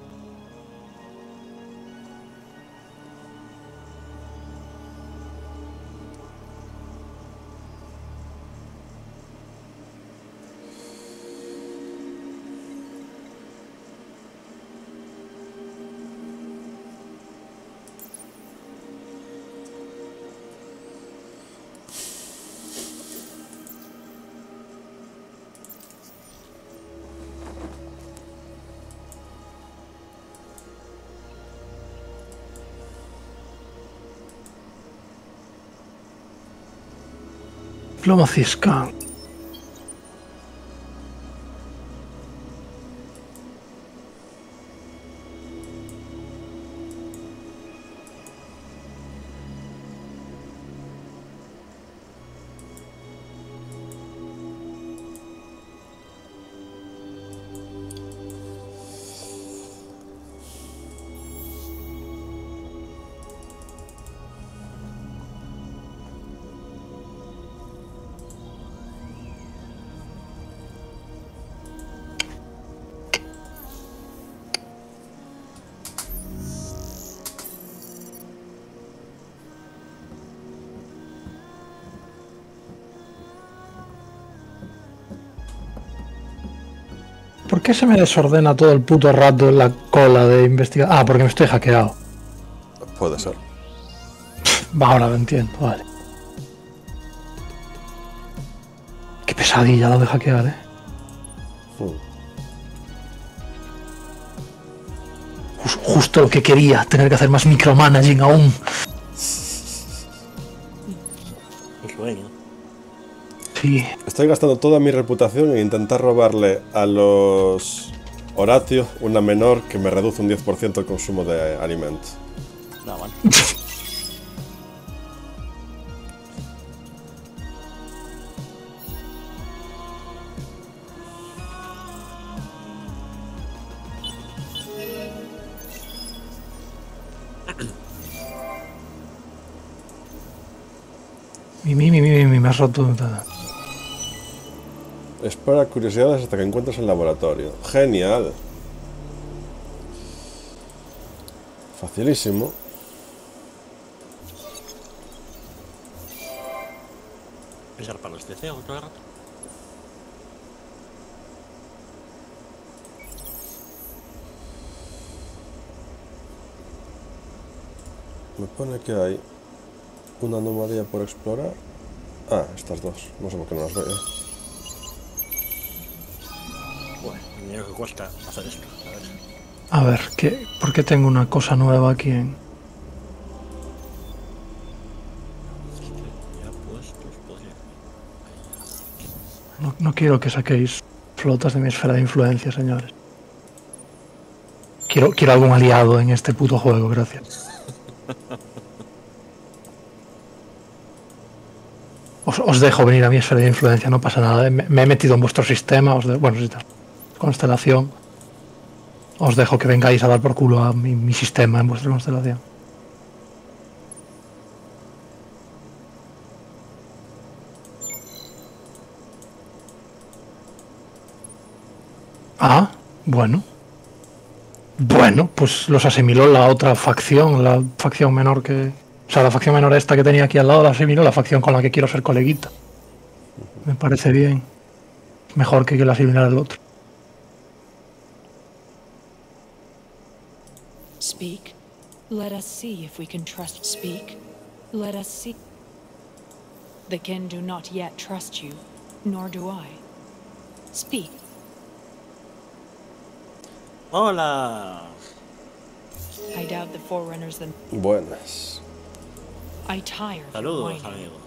E: Diplomacy Scan. ¿Por qué se me desordena todo el puto rato en la cola de investigación? Ah, porque me estoy hackeado.
A: Puede ser.
E: Va, ahora lo entiendo, vale. Qué pesadilla lo de hackear, Justo lo que quería, tener que hacer más micromanaging aún.
B: Un sueño.
E: Sí.
A: Estoy gastando toda mi reputación en intentar robarle a los Horatio una menor que me reduce un 10% el consumo de alimentos.
B: No, vale.
E: Me has roto.
A: Espera curiosidades hasta que encuentres el laboratorio. Genial. Facilísimo.
B: Pensar para los deseos, claro.
A: Me pone que hay una anomalía por explorar. Ah, estas dos. No sé por qué no las veo.
B: Bueno, el dinero que cuesta hacer esto.
E: A ver, ¿por qué tengo una cosa nueva aquí en...?
B: Ya puestos, podría.
E: No quiero que saquéis flotas de mi esfera de influencia, señores. Quiero algún aliado en este puto juego, gracias. Os dejo venir a mi esfera de influencia, no pasa nada. Me he metido en vuestro sistema, bueno, constelación. Os dejo que vengáis a dar por culo a mi sistema en vuestra constelación. Ah, bueno. Bueno, pues los asimiló la otra facción, la facción menor que... O sea, la facción menor esta que tenía aquí al lado la asimiló la facción con la que quiero ser coleguita. Me parece bien. Mejor que la asimilar el otro.
F: Speak. Let us see if we can trust. Speak. Let us see. The Kin do not yet trust you, nor do I. Speak.
B: Hola.
F: I doubt the Forerunners then.
A: Buenas.
F: I tire of your
B: Saludos,
F: whining.
B: amigo.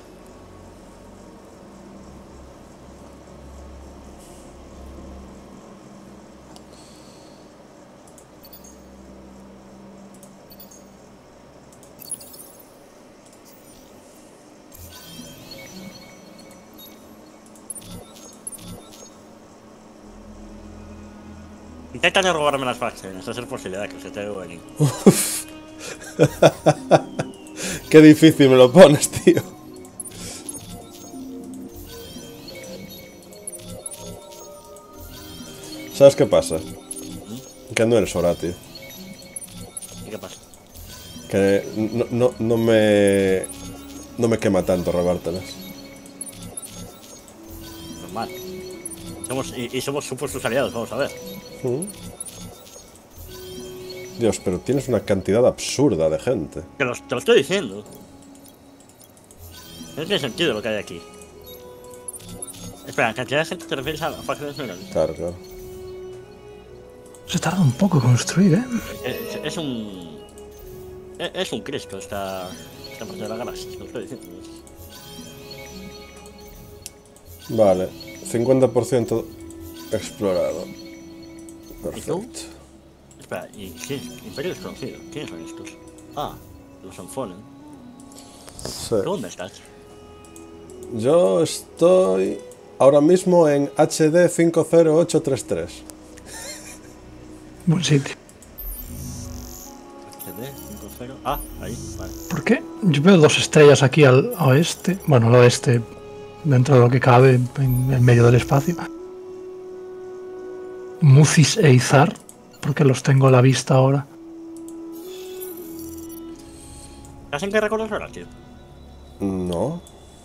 B: Intenta no robarme las facciones, esa es la posibilidad que se te veo venir.
A: Qué difícil me lo pones, tío. ¿Sabes qué pasa? Que no eres Horatio.
B: ¿Y qué pasa?
A: Que no me quema tanto robártelas.
B: Normal. Somos supuestos aliados, vamos a ver.
A: Dios, pero tienes una cantidad absurda de gente.
B: Te lo estoy diciendo. No tiene sentido lo que hay aquí. Espera, ¿cantidad de gente te refieres a facciones menores?
A: Claro, claro.
E: Se tarda un poco construir, ¿eh?
B: Es un... Es un Cristo esta parte de la galaxia, te lo estoy diciendo.
A: Vale, 50% explorado. Perfecto.
B: Espera, ¿y qué? Imperio desconocido. ¿Quiénes son estos? Ah, los Unfallen.
A: Sí.
B: ¿Dónde estás?
A: Yo estoy ahora mismo en HD 50833.
E: Buen sitio.
B: HD 50. Ah, ahí, vale.
E: ¿Por qué? Yo veo 2 estrellas aquí al oeste. Bueno, al oeste, dentro de lo que cabe, en medio del espacio. Mucis e Izar, porque los tengo a la vista ahora.
B: ¿Estás en guerra con los Horatio?
A: No.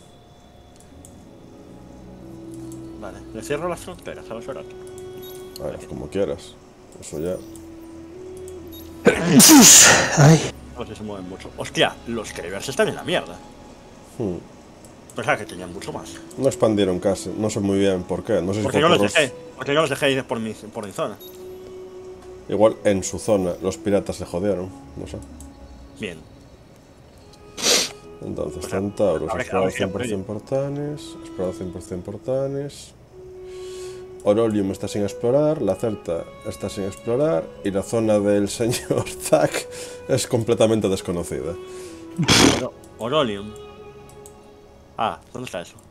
B: Vale, le cierro las fronteras a los Horatio.
A: A ver, como quieras. Eso ya.
E: Ay.
B: No sé si se mueven mucho. Hostia, los Cravers están en la mierda. Pensaba que tenían mucho más.
A: No expandieron casi, no sé muy bien por qué. No sé si
B: Porque
A: fue
B: no
A: por
B: los dejé. Porque no los dejé ir por mi zona.
A: Igual en su zona los piratas se jodieron, no sé.
B: Bien.
A: Entonces,
B: O sea,
A: Centaurus,
B: habrá
A: explorado
B: que ir por
A: 100%
B: ello.
A: por Tanis, explorado 100% por Tanis. Orolium está sin explorar, la Celta está sin explorar y la zona del señor Zack es completamente desconocida.
B: Orolium. Ah, ¿dónde está eso?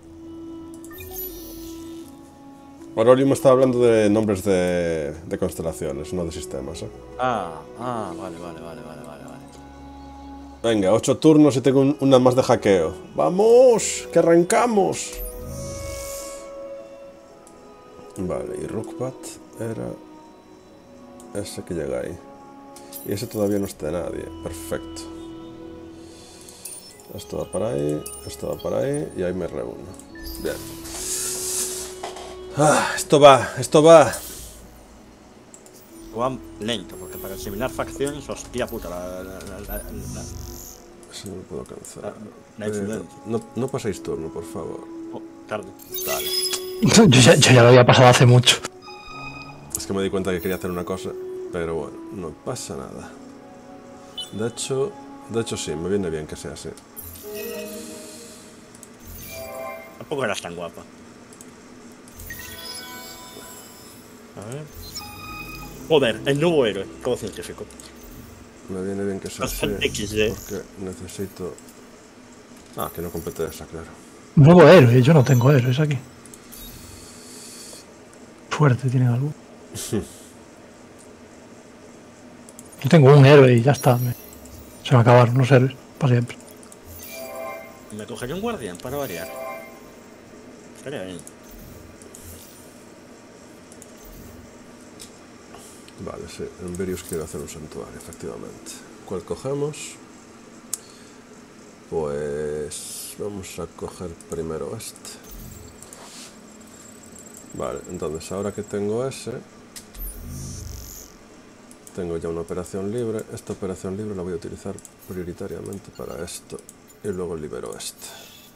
A: Orolium está hablando de nombres de constelaciones, no de sistemas.
B: Vale.
A: Venga, 8 turnos y tengo una más de hackeo. ¡Vamos! ¡Que arrancamos! Vale, y Rookbat era ese que llega ahí. Y ese todavía no está de nadie. Perfecto. Esto va para ahí, esto va para ahí y ahí me reúno. Bien. Esto va.
B: Van lento, porque para eliminar facciones, hostia puta,
A: Eso no lo puedo cancelar.
B: la influencia.
A: No paséis turno, por favor.
B: Oh, tarde. Vale.
E: Yo ya lo había pasado hace mucho.
A: Es que me di cuenta que quería hacer una cosa, pero bueno, no pasa nada. De hecho sí, me viene bien que sea así.
B: Tampoco eras tan guapa. A ver. Joder, el nuevo héroe, como científico.
A: Me viene bien que sea así,
B: Bastante XD.
A: porque necesito... que no compete esa, claro.
E: Nuevo héroe, yo no tengo héroes aquí. Suerte tienen algo. Yo tengo un héroe y ya está. Se me acabaron los héroes, para siempre.
B: Me cogería un guardián para variar. Estaría bien.
A: Vale, sí, en Virius quiero hacer un santuario, efectivamente. ¿Cuál cogemos? Pues... vamos a coger primero este. Vale, entonces ahora que tengo ese... tengo ya una operación libre. Esta operación libre la voy a utilizar prioritariamente para esto. Y luego libero este.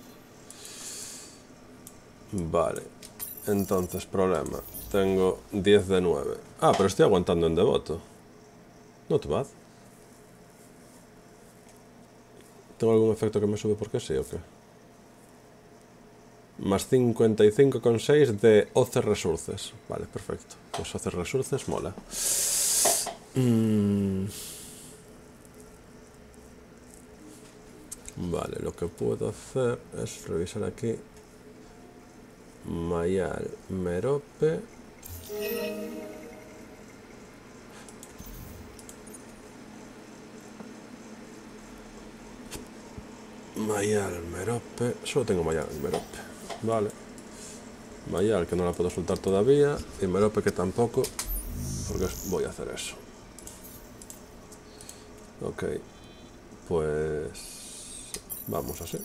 A: Vale. Entonces, problema. Tengo 10 de 9. Pero estoy aguantando en devoto. Not bad. ¿Tengo algún efecto que me sube porque sí o qué? Más 55,6 de OC Resources. Vale, perfecto. Pues OC Resources mola. Vale, lo que puedo hacer es revisar aquí. Mayal, Merope. Mayal, Merope. Solo tengo Mayal y Merope. Vale. Mayal que no la puedo soltar todavía. Y Merope que tampoco. Porque voy a hacer eso. Ok. Pues... vamos así.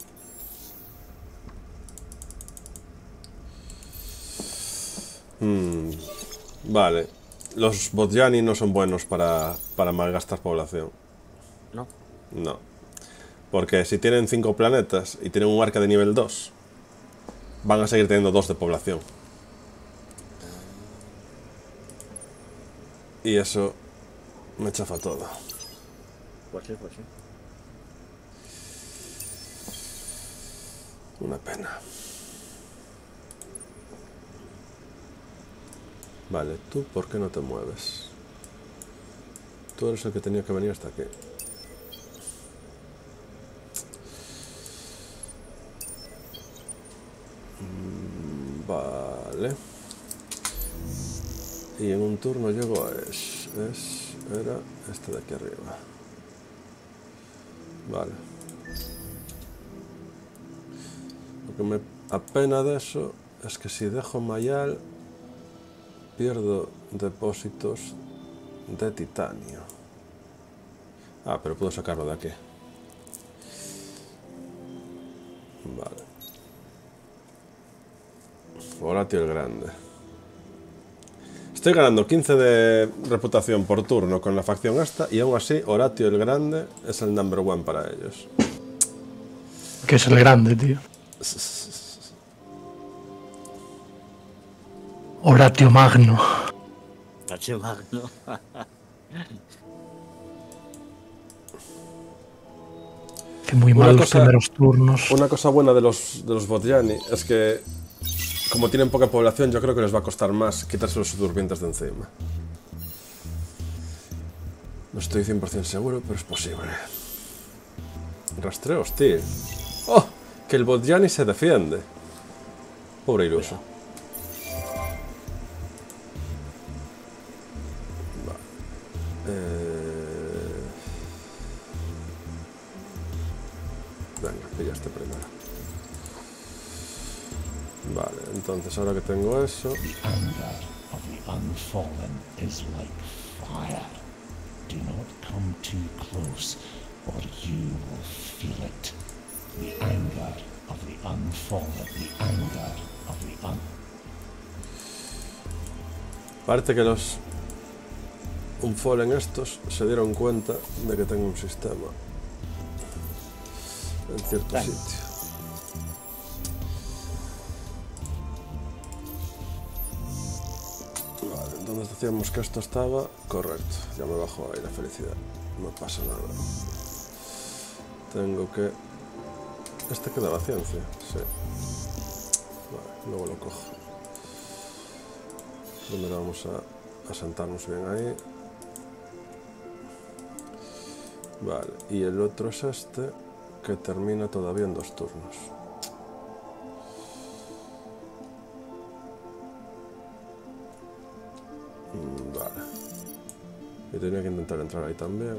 A: Vale. Los Bodjani no son buenos para malgastar población.
B: ¿No?
A: No. Porque si tienen 5 planetas y tienen un arca de nivel 2, van a seguir teniendo 2 de población. Y eso me chafa todo.
B: Pues sí.
A: Una pena. Vale, ¿tú por qué no te mueves? Tú eres el que tenía que venir hasta aquí. Vale. Y en un turno llego a era este de aquí arriba. Vale. Lo que me apena de eso es que si dejo Mayal pierdo depósitos de titanio. Pero puedo sacarlo de aquí. Vale. Horatio el Grande. Estoy ganando 15 de reputación por turno con la facción esta y aún así Horatio el Grande es el number one para ellos.
E: Que es el grande, tío. Horatio Magno.
B: Horatio Magno.
E: Que muy mal los primeros turnos.
A: Una cosa buena de los Bodjani es que, como tienen poca población, yo creo que les va a costar más quitarse los durmientes de encima. No estoy 100% seguro, pero es posible. Rastreos, tío. ¡Oh! Que el Bodjani se defiende. Pobre iluso. Venga, pilla este primero. Vale, entonces ahora que tengo eso...
C: The anger of the unfallen is like fire. Do not come too close, or you will feel it. The anger of the unfallen, the anger of the
A: Parece que los Unfallen estos se dieron cuenta de que tengo un sistema en cierto sitio. Vale, entonces decíamos que esto estaba correcto. Ya me bajo ahí la felicidad. No pasa nada. Tengo que... Este quedaba ciencia, sí. Vale, luego lo cojo. Primero vamos a sentarnos bien ahí. Vale, y el otro es este, que termina todavía en 2 turnos. Vale. Y tenía que intentar entrar ahí también.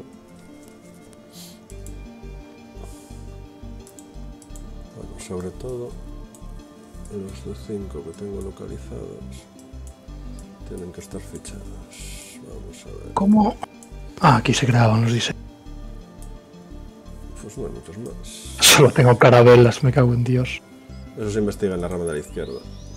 A: Bueno, sobre todo los de 5 que tengo localizados tienen que estar fichados. Vamos a ver.
E: ¿Cómo? Ah, aquí se graban los diseños.
A: Pues no hay muchos más.
E: Solo tengo carabelas, me cago en Dios.
A: Eso se investiga en la rama de la izquierda.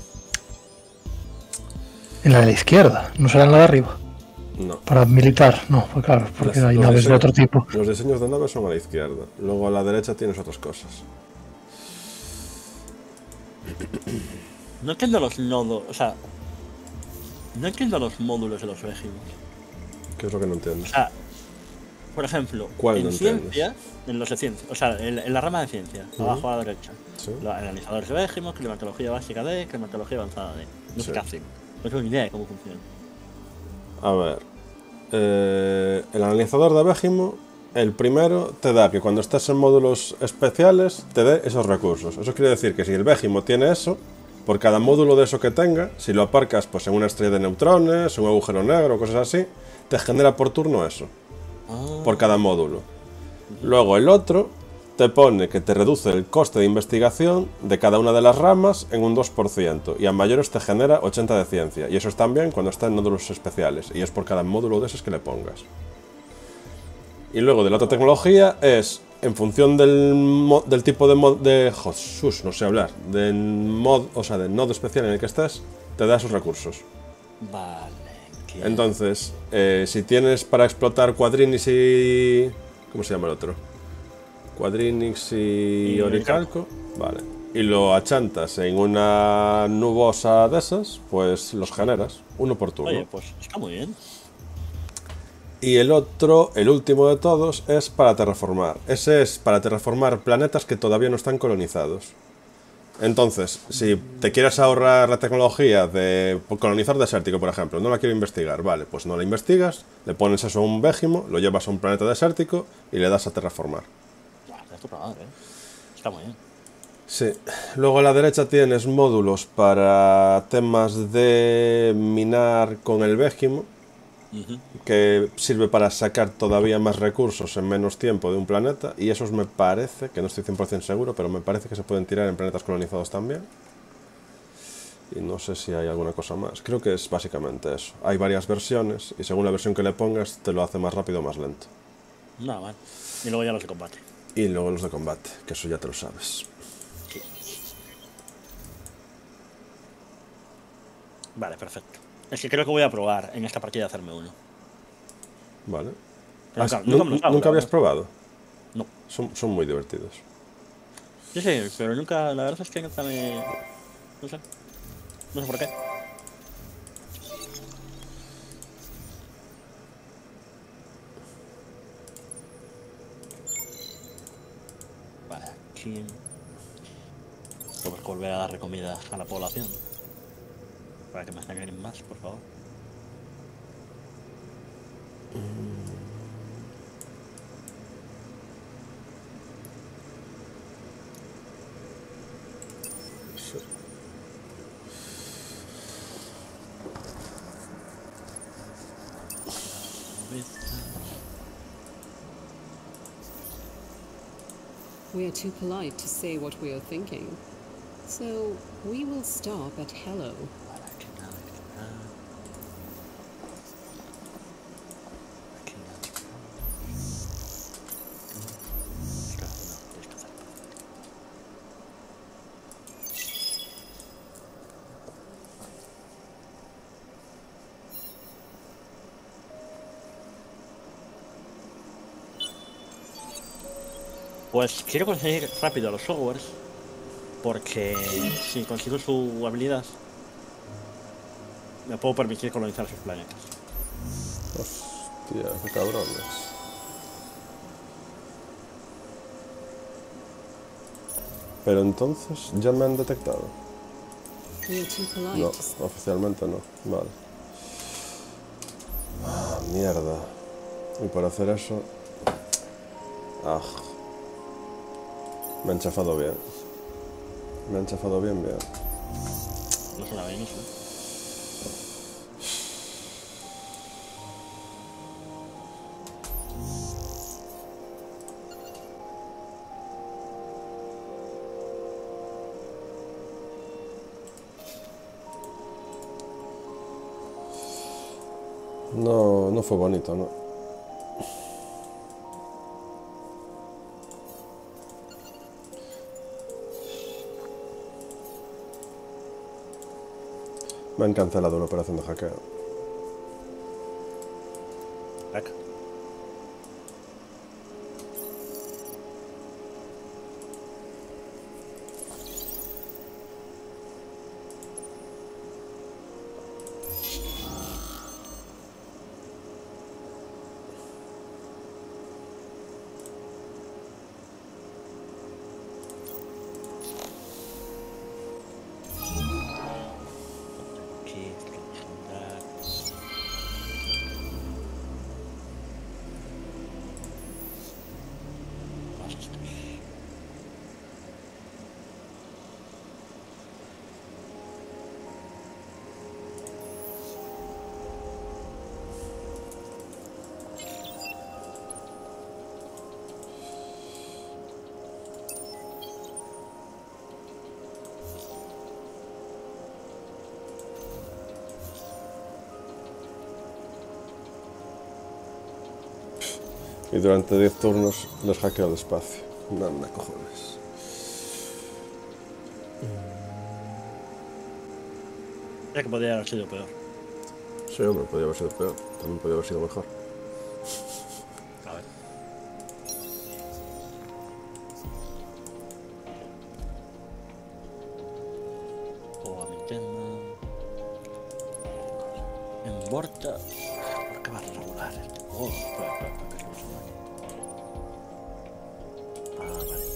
E: En la de la izquierda, no será en la de arriba.
A: No.
E: Para militar, no, pues claro, porque hay naves de otro tipo.
A: Los diseños de naves son a la izquierda. Luego a la derecha tienes otras cosas.
B: No entiendo los nodos, o sea, no entiendo los módulos de los régimes.
A: ¿Qué es lo que no entiendes?
B: O sea, por ejemplo,
A: ¿Cuál
B: en
A: no
B: ciencia, en los de ciencia, o sea, en la rama de ciencia, abajo a la derecha,
A: Sí.
B: los analizadores de régimen, climatología básica D, climatología avanzada D. No sé
A: Sí.
B: qué hacen, no tengo ni idea de cómo funciona.
A: A ver. El analizador de Végimo, el primero, te da que cuando estés en módulos especiales, te dé esos recursos. Eso quiere decir que si el Végimo tiene eso, por cada módulo de eso que tenga, si lo aparcas pues en una estrella de neutrones, un agujero negro, cosas así, te genera por turno eso. Por cada módulo. Luego el otro te pone que te reduce el coste de investigación de cada una de las ramas en un 2%, y a mayores te genera 80 de ciencia, y eso es también cuando está en módulos especiales, y es por cada módulo de esos que le pongas. Y luego de la otra tecnología es, en función del tipo de Jesús, no sé hablar, del del nodo especial en el que estés, te da esos recursos.
B: Vale.
A: Entonces, si tienes para explotar Quadrinix y... ¿Cómo se llama el otro? Quadrinix y Oricalco. Vale. Y lo achantas en una nubosa de esas, pues los generas. Uno por turno.
B: Oye, pues está muy bien.
A: Y el otro, el último de todos, es para terraformar. Ese es para terraformar planetas que todavía no están colonizados. Entonces, si te quieres ahorrar la tecnología de colonizar desértico, por ejemplo, no la quiero investigar, vale, pues no la investigas, le pones eso a un Végimo, lo llevas a un planeta desértico y le das a terraformar.
B: Está tu madre, está muy bien.
A: Sí. Luego a la derecha tienes módulos para temas de minar con el Végimo, que sirve para sacar todavía más recursos en menos tiempo de un planeta, y esos me parece, que no estoy 100% seguro, pero me parece que se pueden tirar en planetas colonizados también. Y no sé si hay alguna cosa más. Creo que es básicamente eso. Hay varias versiones y según la versión que le pongas te lo hace más rápido o más lento.
B: No, vale. Y luego ya los de combate.
A: Y luego los de combate, que eso ya te lo sabes.
B: Sí. Vale, perfecto. Es que creo que voy a probar en esta partida hacerme uno.
A: Vale.
B: Nunca me los hago,
A: ¿Nunca
B: la
A: habías
B: verdad.
A: probado?
B: No.
A: Son muy divertidos.
B: Sí, sí, pero nunca, la verdad es que nunca me... No sé. No sé por qué. Vale, aquí... Tengo que volver a darle comida a la población. Para que me sangren más, por favor.
A: Sí.
G: We are too polite to say what we are thinking. So we will stop at hello.
B: Pues quiero conseguir rápido a los softwares, porque si consigo su habilidad, me puedo permitir colonizar sus planetas.
A: Hostia, qué cabrones. Pero entonces, ¿ya me han detectado?
G: We are too polite
A: No,
G: to say.
A: oficialmente no. Vale. Ah, mierda. Y por hacer eso... Ah. Me han chafado bien. Me han chafado bien.
B: No suena bien eso.
A: No, no fue bonito, ¿no? Me han cancelado una operación de hackeo.
B: Acá. Aquí, legendar. Más estos.
A: Y durante 10 turnos les hackeo despacio. Manda cojones.
B: Ya que podría haber sido peor.
A: Sí, hombre, podría haber sido peor. También podría haber sido mejor.
B: A ver. O a mi tema. En Borta. ¿Por qué va a regular este juego? Espera, que se me suma. Ah, vale.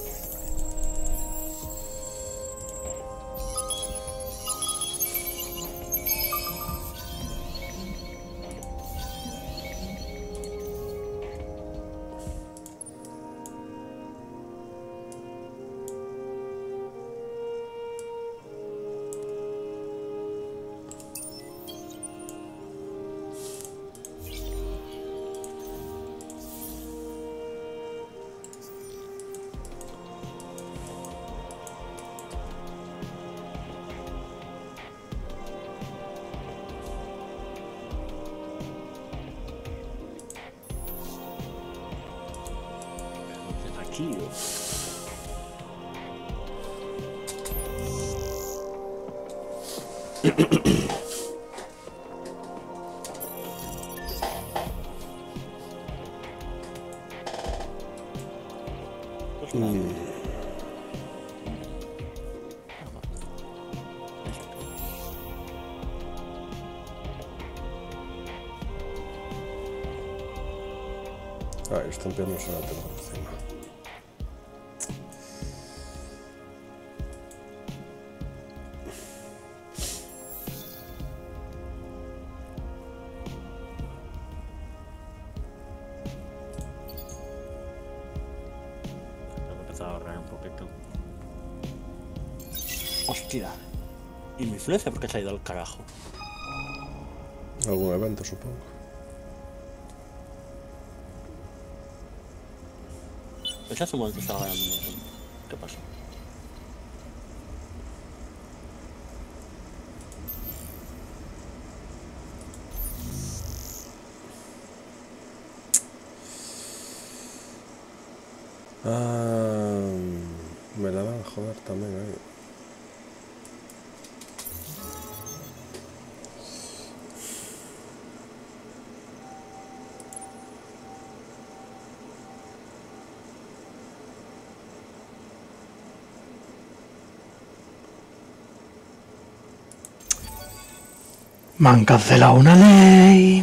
B: Aquí.
A: Ah, el estampión no se la tengo encima.
B: Tengo que empezar a ahorrar un poquito. Hostia. ¿Y mi influencia por qué se ha ido al carajo?
A: Algún evento, supongo.
B: Pues hace un momento estaba ganando un montón. ¿Qué pasó?
A: Ah, me la van a joder también ahí.
E: Me han cancelado una ley.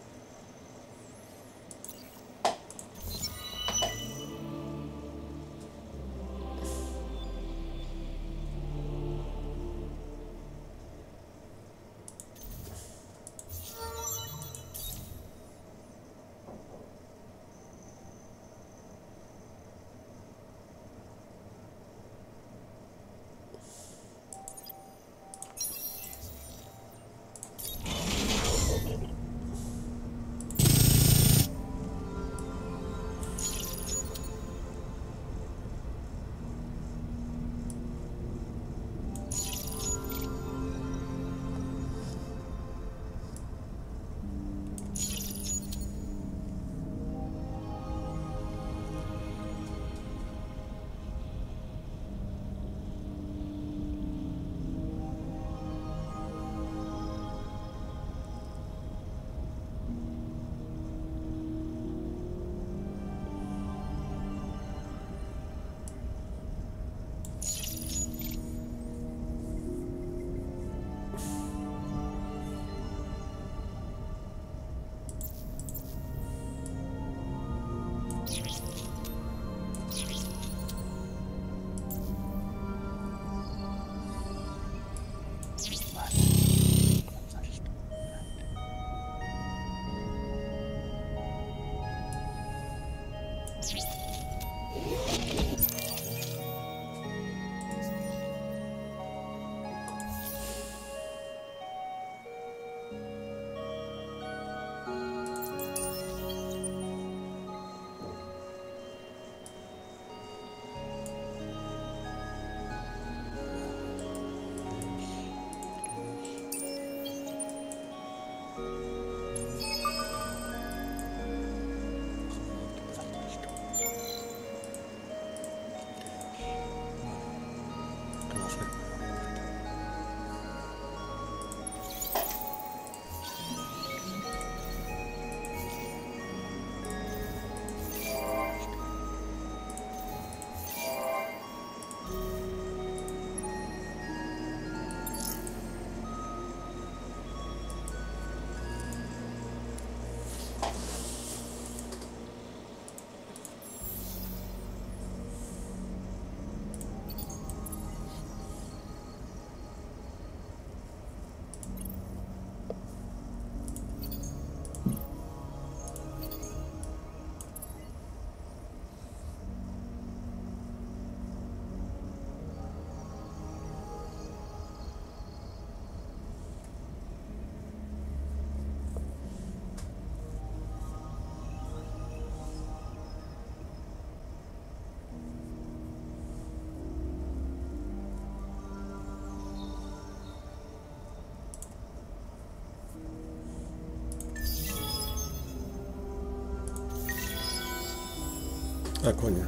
A: Ah, coño.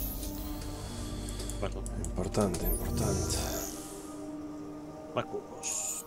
B: Perdón.
A: Importante, importante.
B: Vacúos.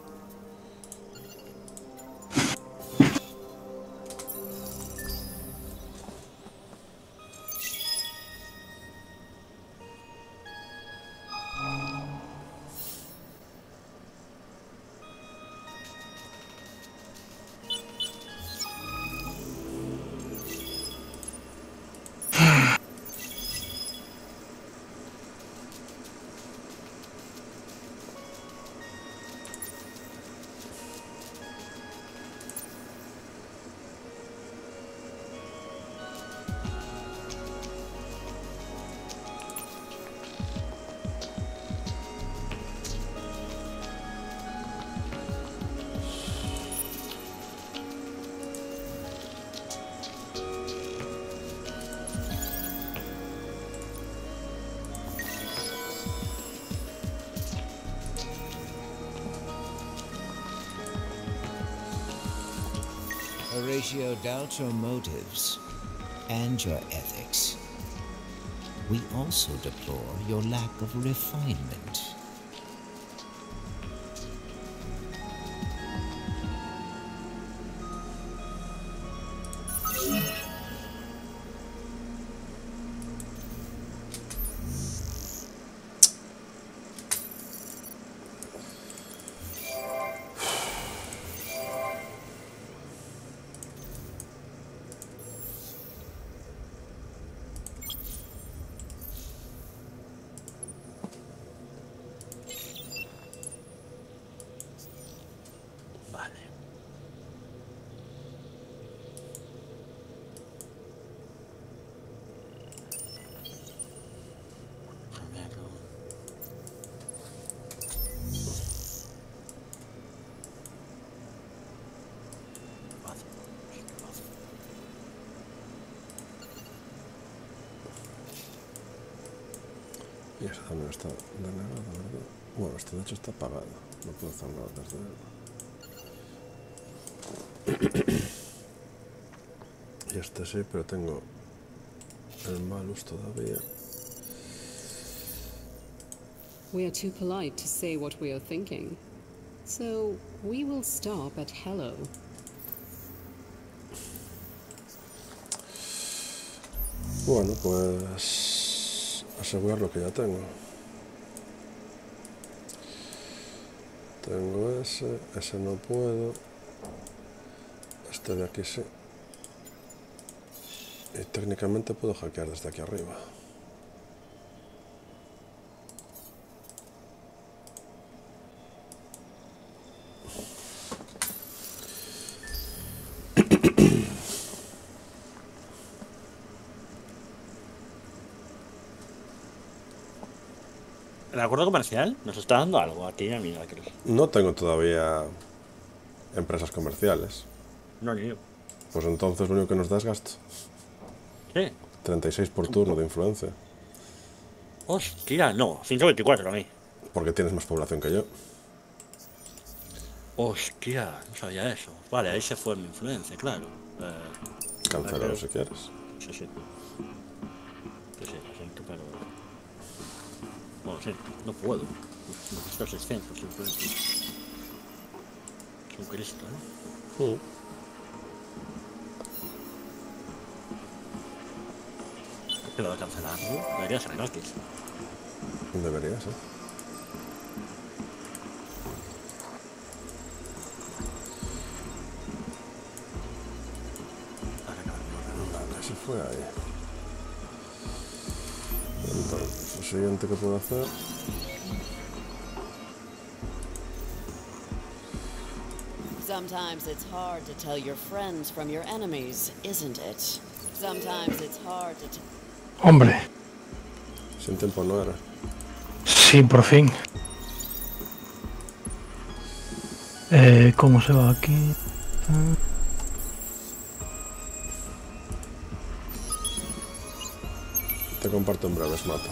D: Horatio, doubt your motives and your ethics. We also deplore your lack of refinement.
A: Y eso también está denegado, ¿verdad? Bueno, este de hecho está apagado. No puedo hacer nada desde él. Y este sí, pero tengo el malus todavía.
G: We are too polite to say what we are thinking. So we will stop at hello.
A: Bueno, pues asegurar lo que ya tengo. Tengo ese no puedo. Este de aquí sí. Y técnicamente puedo hackear desde aquí arriba.
B: ¿El acuerdo comercial nos está dando algo a ti y a mí, creo?
A: No tengo todavía empresas comerciales.
B: No, ni yo.
A: Pues entonces lo único que nos da es gasto.
B: ¿Qué?
A: 36 por turno de influencia.
B: Hostia, no, 124 a mí.
A: Porque tienes más población que yo.
B: Hostia, no sabía eso. Vale, ahí se fue mi influencia, claro.
A: Cancélalo si quieres.
B: Sí, sí. Sí, sí, lo siento, pero... Bueno, sí, no puedo. Necesito 600 influencia. Es un Cristo, ¿eh? ¿Qué lo de cancelar, no? Debería ser gratis.
A: Debería ser. Vale, se fue ahí. Entonces, lo siguiente que puedo hacer...
H: Sometimes it's hard to tell your friends from your enemies, isn't it? Sometimes it's hard to
E: Hombre.
A: Sin tiempo no era.
E: Sí, por fin. ¿Cómo se va aquí?
A: Te comparto en breves mapa.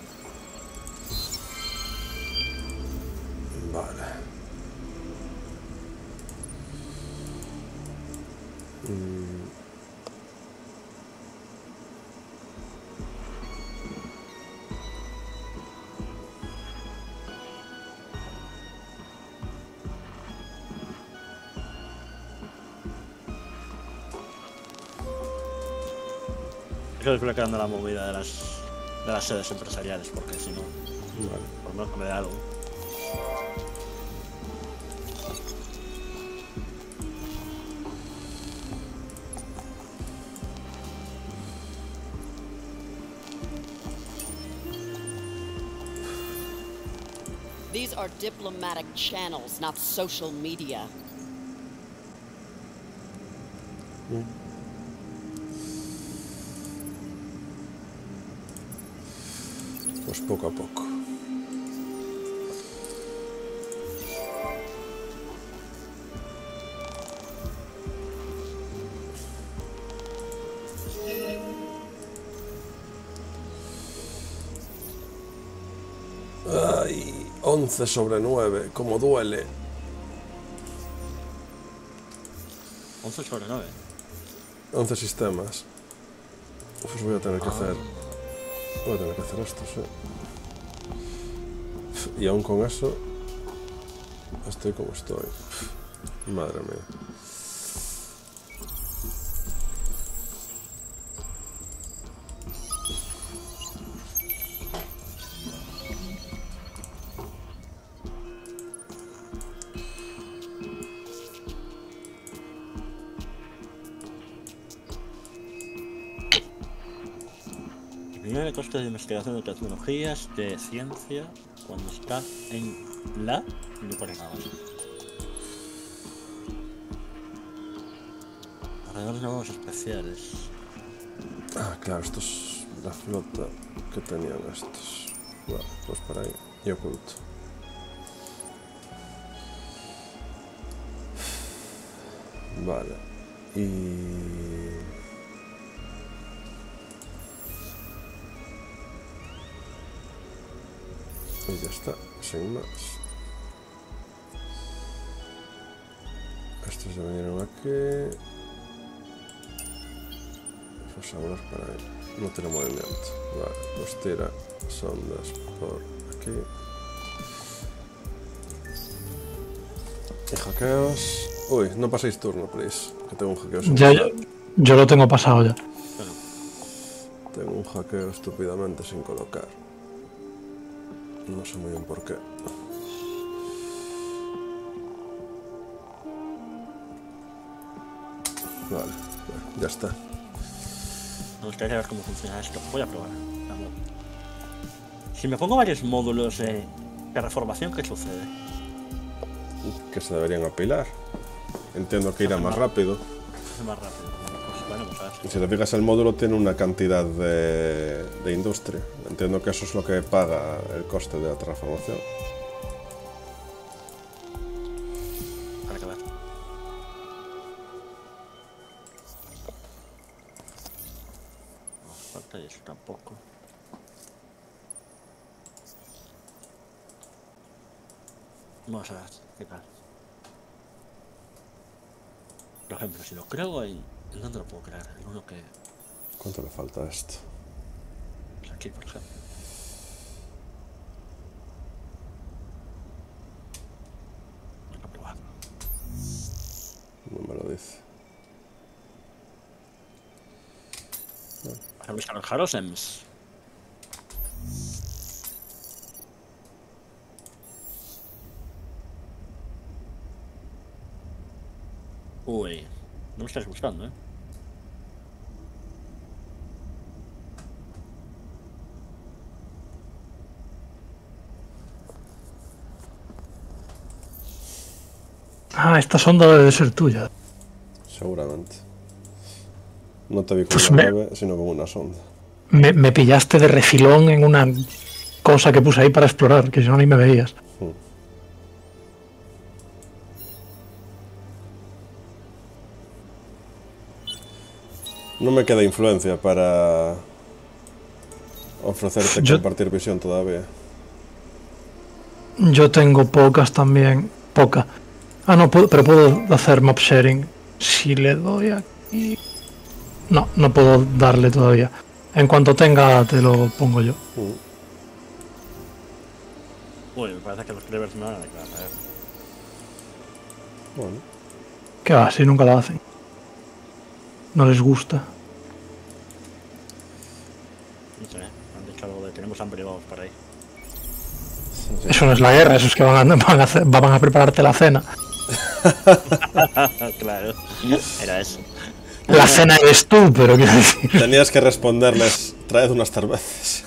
A: Vale.
B: Eso desbloqueando la movida de las sedes empresariales, porque si no,
A: Vale.
B: por lo menos me da algo.
H: These are diplomatic channels, not social media.
A: Pues poco a poco. Ay, 11/9, como duele.
B: 11 sobre 9.
A: 11 sistemas. Pues voy a tener que hacer... Voy a tener que hacer esto, sí. Y aún con eso... Estoy como estoy. Madre mía.
B: Disminuye el coste de investigación de tecnologías de ciencia cuando está en la y no pone nada más. Alrededor de nuevos especiales.
A: Ah, claro, esto es la flota que tenían estos. Bueno, pues por ahí. Y oculto. Vale. Y ya está, sin más. Estos ya vinieron aquí. Pues ahora para ahí. No tiene movimiento. Vale, pues tira sondas por aquí. Y hackeos. Uy, no paséis turno, please. Que tengo un hackeo sin
E: Ya,
A: usar.
E: yo lo tengo pasado ya.
A: Tengo un hackeo estúpidamente sin colocar. No sé muy bien por qué. Vale, ya está.
B: Me gustaría ver cómo funciona esto. Voy a probar. Si me pongo varios módulos de reformación, ¿qué sucede?
A: Que se deberían apilar. Entiendo que irá más rápido.
B: Es más rápido. Pues bueno, pues a ver.
A: Y si te fijas, el módulo tiene una cantidad de industria. Entiendo que eso es lo que paga el coste de la transformación.
B: Para que ver. No falta eso tampoco. Vamos a ver qué tal. Por ejemplo, si lo creo ahí, ¿en dónde lo puedo crear? En uno que...
A: ¿Cuánto le falta a esto?
B: Pues aquí, por ejemplo. Vamos a probar.
A: No me lo dice.
B: Vamos a buscar los Jarosems. Uy, no me estás gustando, ¿eh?
E: Ah, esta sonda debe de ser tuya.
A: Seguramente. No te vi con
E: Pues
A: una nave, sino con una sonda.
E: Me pillaste de refilón en una cosa que puse ahí para explorar, que si no ni me veías.
A: No me queda influencia para ofrecerte compartir visión todavía.
E: Yo tengo pocas también. Poca. Ah, no, pero puedo hacer map sharing. Si le doy aquí... No, no puedo darle todavía. En cuanto tenga, te lo pongo yo.
B: Uy, me parece que los clevers no van a declarar.
A: Bueno.
E: ¿Qué va? Si nunca la hacen. No les gusta.
B: No sé, han dicho algo de tenemos hambre y vamos para ahí.
E: Eso no es la guerra, eso es que van a prepararte la cena.
B: Claro, era eso.
E: La cena eres tú, pero quiero decir...
A: Tenías que responderles, traed unas cervezas.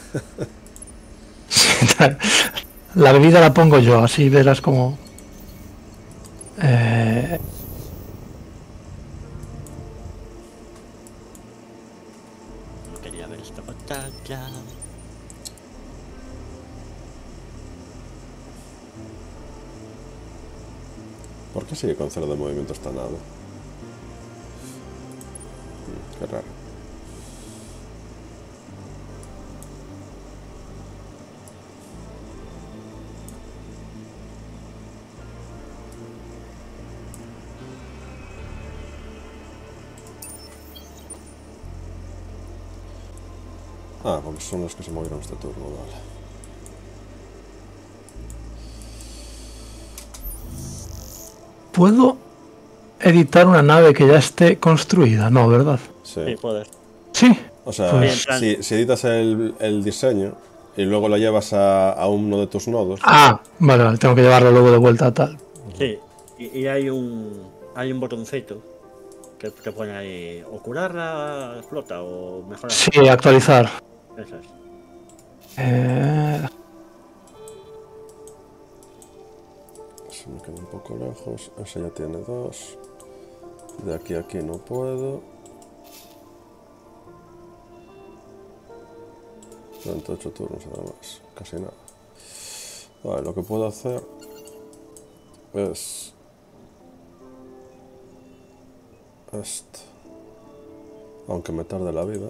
E: La bebida la pongo yo, así verás como...
B: No quería ver esta pantalla.
A: ¿Por qué sigue con 0 de movimiento esta nave? Qué raro. Ah, pues son los que se movieron este turno, vale.
E: ¿Puedo editar una nave que ya esté construida? No, ¿verdad?
A: Sí.
B: Sí, joder.
E: Sí.
A: O sea,
E: Pues-
A: si editas el diseño y luego lo llevas a uno de tus nodos.
E: Ah, vale, tengo que llevarlo luego de vuelta a tal.
B: Sí, y hay un botoncito que pone ahí o curar la flota o mejorar.
E: Sí, actualizar.
B: Eso es.
A: Se me queda un poco lejos. Ese ya tiene 2. De aquí a aquí no puedo. 38 turnos nada más. Casi nada. Vale, lo que puedo hacer es esto. Aunque me tarde la vida.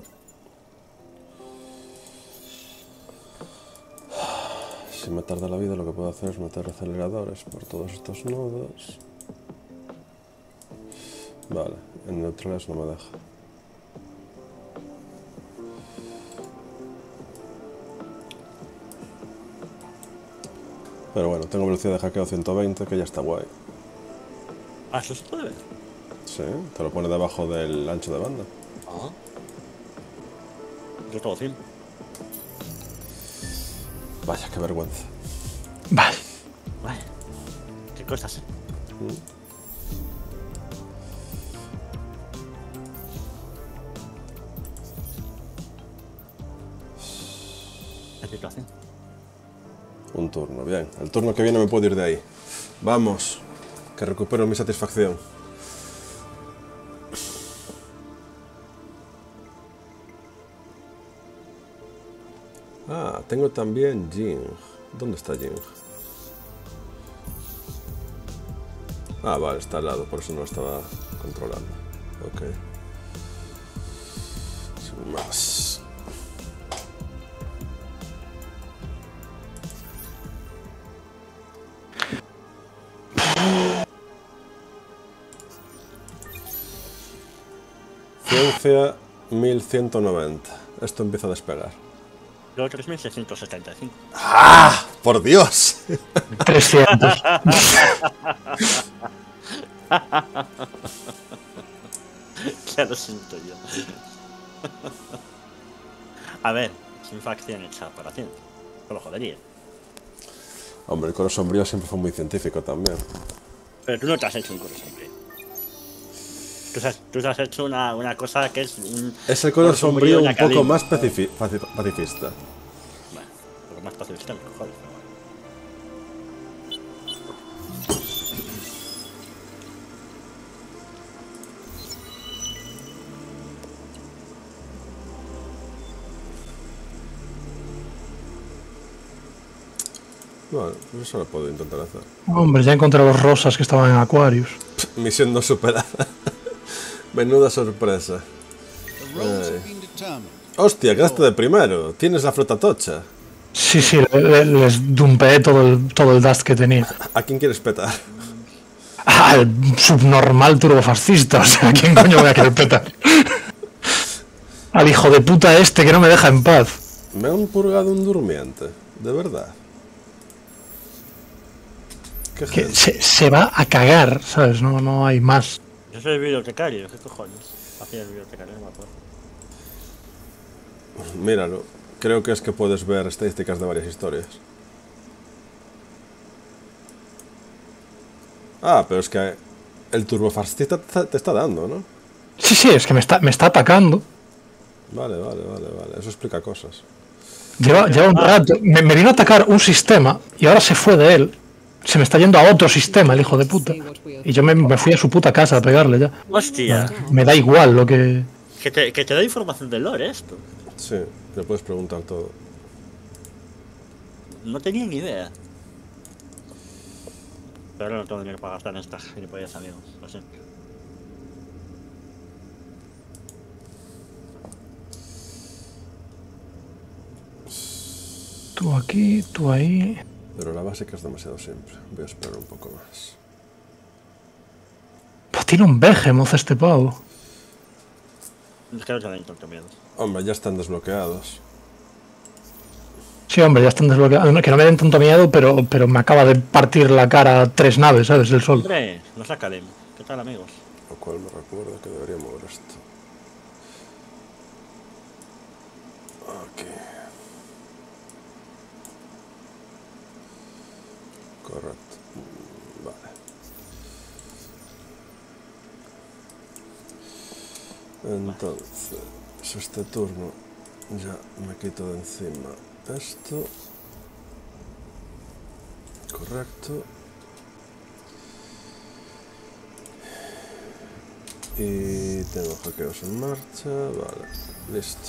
A: Si me tarda la vida, lo que puedo hacer es meter aceleradores por todos estos nodos. Vale, en neutrales no me deja. Pero bueno, tengo velocidad de hackeo 120, que ya está guay.
B: Ah, eso se puede ver.
A: Sí, te lo pone debajo del ancho de banda.
B: Ah. Yo todo 100.
A: Vaya, qué vergüenza.
E: Vale.
B: Vale. ¿Qué cosas? ¿Qué situación?
A: Un turno, bien. El turno que viene me puedo ir de ahí. Vamos, que recupero mi satisfacción. Ah, tengo también Jing. ¿Dónde está Jing? Ah, vale, está al lado, por eso no lo estaba controlando. Ok. Sin más. Ciencia 1190. Esto empieza a despegar.
B: Yo 3675.
A: ¡Ah! ¡Por Dios!
E: 300.
B: Ya lo siento yo. A ver, sin facción hecha para ciencia. Solo jodería.
A: Hombre, el Coro Sombrío siempre fue muy científico también.
B: Pero tú no te has hecho un Coro Sombrío. Tú te has hecho una cosa que es un...
A: Es el Coro Sombrío un poco más
B: pacifista.
A: pacifista.
B: Bueno, un poco más pacifista, pero joder.
A: Bueno, pues eso lo puedo intentar hacer.
E: Hombre, ya encontré los rosas que estaban en Aquarius.
A: Misión no superada. Menuda sorpresa.
I: The roles have been determined.
A: Hostia, quedaste de primero. Tienes la flota tocha.
E: Sí, sí, les dumpeé todo el dust que tenía.
A: ¿A quién quieres petar?
E: Al subnormal turbofascista, o sea, ¿a quién coño voy a querer petar? Al hijo de puta este que no me deja en paz.
A: Me han purgado un durmiente. De verdad. Qué
E: Que
A: gente.
E: se va a cagar, ¿sabes? No hay más.
B: Yo soy bibliotecario, ¿qué cojones? Hacía el bibliotecario, no me acuerdo.
A: Míralo. Creo que es que puedes ver estadísticas de varias historias. Ah, pero es que el turbofascista te está dando, ¿no?
E: Sí, sí, es que me está atacando.
A: Vale. Eso explica cosas.
E: Lleva un rato. Me vino a atacar un sistema y ahora se fue de él. Se me está yendo a otro sistema, el hijo de puta. Y yo me fui a su puta casa a pegarle ya.
B: Hostia,
E: Me da igual lo que...
B: que te da información del lore esto.
A: Sí, le puedes preguntar todo.
B: No tenía ni idea. Pero ahora no tengo dinero para gastar en estas gilipollas, amigos. Lo siento.
E: Tú aquí, tú ahí...
A: Pero la básica es demasiado simple. Voy a esperar un poco más.
E: Pues tiene un Behemoth este pavo.
B: Es que no te da tanto miedo.
A: Hombre, ya están desbloqueados.
E: Sí, hombre, ya están desbloqueados. Que no me den tanto miedo, pero me acaba de partir la cara 3 naves, ¿sabes? El sol.
B: Hombre, nos sacaremos. ¿Qué tal, amigos?
A: Lo cual me recuerda que debería mover esto. Ok. Correcto. Vale. Entonces, este turno ya me quito de encima esto. Correcto. Y tengo hackeos en marcha. Vale, listo.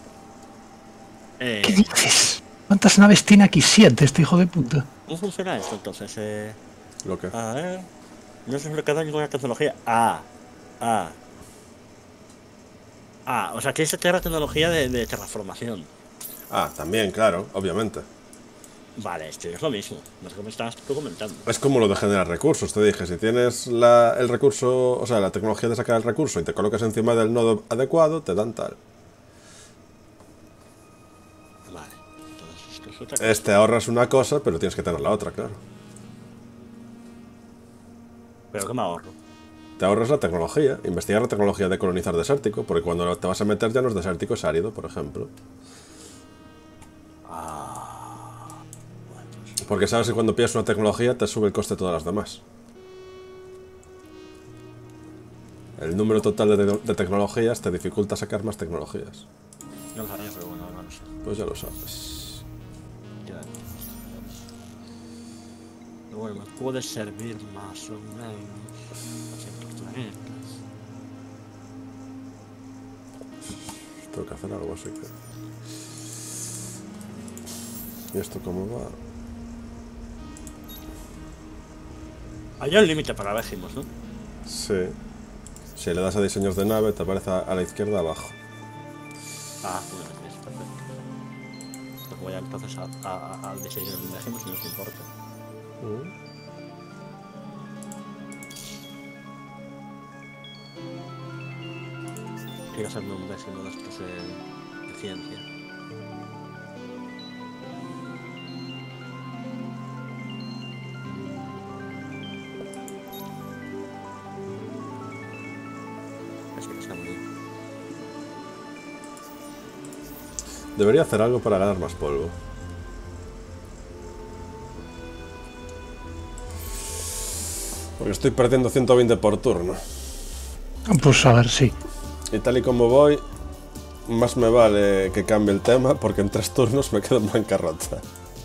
E: ¿Qué dices? ¿Cuántas naves tiene aquí? 7, este hijo de puta.
B: ¿Cómo funciona esto entonces?
A: ¿Lo que?
B: A ver. No se desbloqueado ninguna tecnología. O sea, que esa tecnología de terraformación.
A: También, claro, obviamente.
B: Vale, esto es lo mismo. No sé cómo estabas tú comentando.
A: Es como lo de generar recursos, te dije. Si tienes el recurso, o sea, la tecnología de sacar el recurso y te colocas encima del nodo adecuado, te dan tal.
B: Vale. Entonces, esto es otra cosa.
A: Este ahorras una cosa, pero tienes que tener la otra, claro.
B: ¿Pero qué me ahorro?
A: Te ahorras la tecnología. Investigar la tecnología de colonizar desértico, porque cuando te vas a meter ya no es desértico, es árido, por ejemplo. Porque sabes que cuando pillas una tecnología te sube el coste de todas las demás. El número total de tecnologías te dificulta sacar más tecnologías.
B: No lo sabía, pero bueno, no lo sé.
A: Pues ya lo sabes.
B: Ya. Bueno, me puede servir más o menos. Ciertos planetas.
A: Tengo que hacer algo así que... ¿Y esto cómo va?
B: Hay un límite para Végimos, ¿no?
A: Sí. Si le das a diseños de nave, te aparece a la izquierda abajo.
B: Bueno, es perfecto. Pues voy entonces al diseño de Végimos, si nos importa. Quiero hacerme un Végimo de estos de ciencia.
A: Debería hacer algo para ganar más polvo. Porque estoy perdiendo 120 por turno.
E: Pues a ver, sí.
A: Y tal y como voy, más me vale que cambie el tema, porque en 3 turnos me quedo en bancarrota.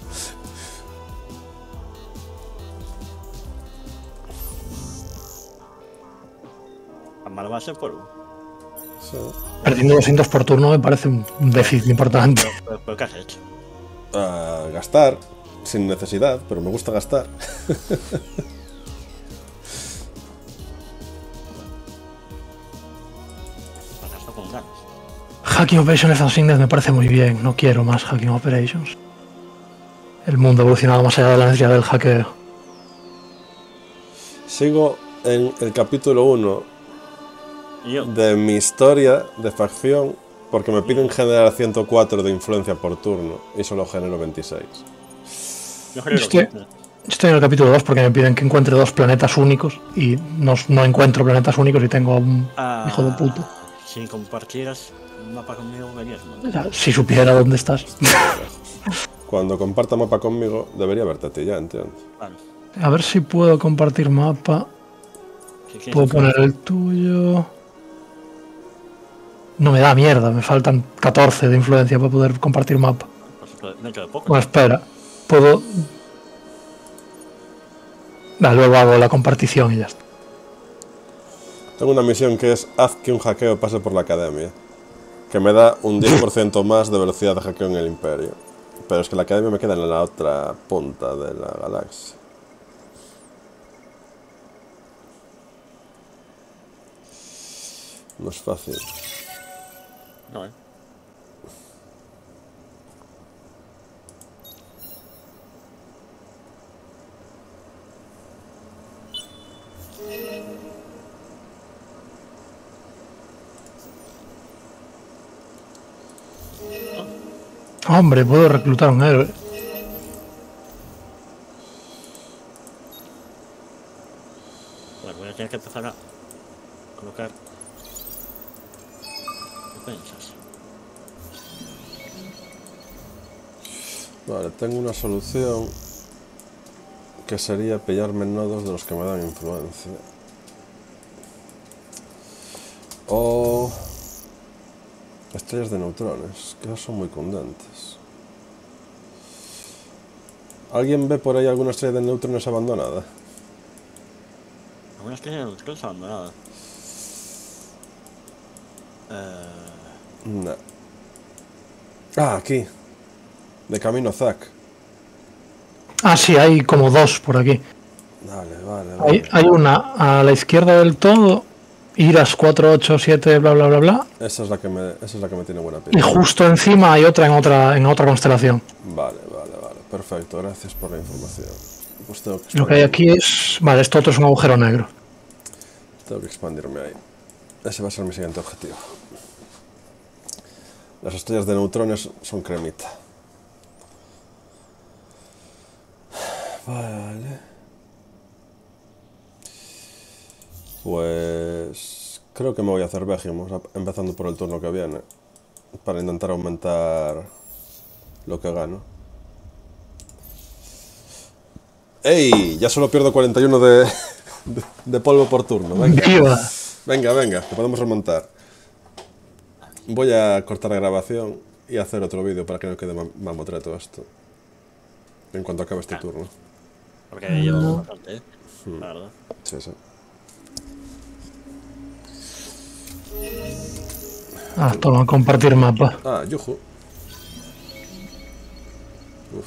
B: Mal va a ser polvo.
A: Sí.
E: Perdiendo 200 por turno me parece un déficit importante.
B: ¿Pero qué has hecho?
A: Gastar, sin necesidad, pero me gusta gastar.
B: Con ganas.
E: Hacking Operations Assigned me parece muy bien. No quiero más Hacking Operations. El mundo ha evolucionado más allá de la necesidad del hackeo.
A: Sigo en el capítulo 1 de mi historia de facción, porque me piden generar 104 de influencia por turno y solo genero 26.
E: Estoy en el capítulo 2 porque me piden que encuentre 2 planetas únicos y no encuentro planetas únicos y tengo a un hijo de puta.
B: Si compartieras un mapa conmigo, venías, ¿no?
E: O sea, si supiera dónde estás.
A: Cuando comparta mapa conmigo, debería verte a ti, ya entiendo.
B: Vale.
E: A ver si puedo compartir mapa. Puedo poner el tuyo. No me da mierda, me faltan 14 de influencia para poder compartir mapa.
B: Pues dentro de poco.
E: Bueno, espera, puedo... luego hago la compartición y ya está.
A: Tengo una misión que es haz que un hackeo pase por la academia, que me da un 10% más de velocidad de hackeo en el imperio. Pero es que la academia me queda en la otra punta de la galaxia. No es fácil.
B: No,
E: Hombre, puedo reclutar un héroe.
B: Bueno, voy a tener que empezar a colocar defensas.
A: Vale, tengo una solución que sería pillarme nodos de los que me dan influencia. O estrellas de neutrones, que son muy candentes. ¿Alguien ve por ahí alguna estrella de neutrones abandonada?
B: ¿Alguna estrella de neutrones abandonada?
A: No. Ah, aquí. De camino Zack.
E: Ah, sí, hay como 2 por aquí.
A: Vale.
E: Hay una a la izquierda del todo, Iras 487, bla bla bla bla.
A: Esa es la que me tiene buena pinta.
E: Y justo encima hay otra en otra constelación.
A: Vale. Perfecto, gracias por la información. Pues tengo que
E: Lo que hay aquí es... Vale, esto otro es un agujero negro.
A: Tengo que expandirme ahí. Ese va a ser mi siguiente objetivo. Las estrellas de neutrones son cremita. Vale. Pues creo que me voy a hacer Vegimos, empezando por el turno que viene, para intentar aumentar lo que gano. ¡Ey! Ya solo pierdo 41 de polvo por turno. Venga, que podemos remontar. Voy a cortar la grabación y hacer otro vídeo para que no quede mamotreto esto. En cuanto acabe este turno.
B: Porque llevo bastante, la verdad.
A: Sí.
E: Ah, toma, compartir mapa.
A: Ah, yuju. Uf.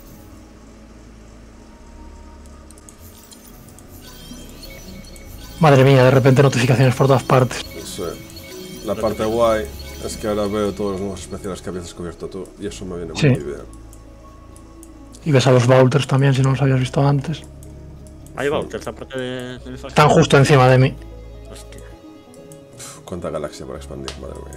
E: Madre mía, de repente notificaciones por todas partes.
A: Sí. La parte guay es que ahora veo todos los nuevos especiales que habías descubierto tú. Y eso me viene muy bien.
E: Y ves a los Vaulters también, si no los habías visto antes.
B: Hay Vaulters aparte de mi fase.
E: Están justo encima de mí.
B: Hostia.
A: Cuánta galaxia por expandir, madre mía.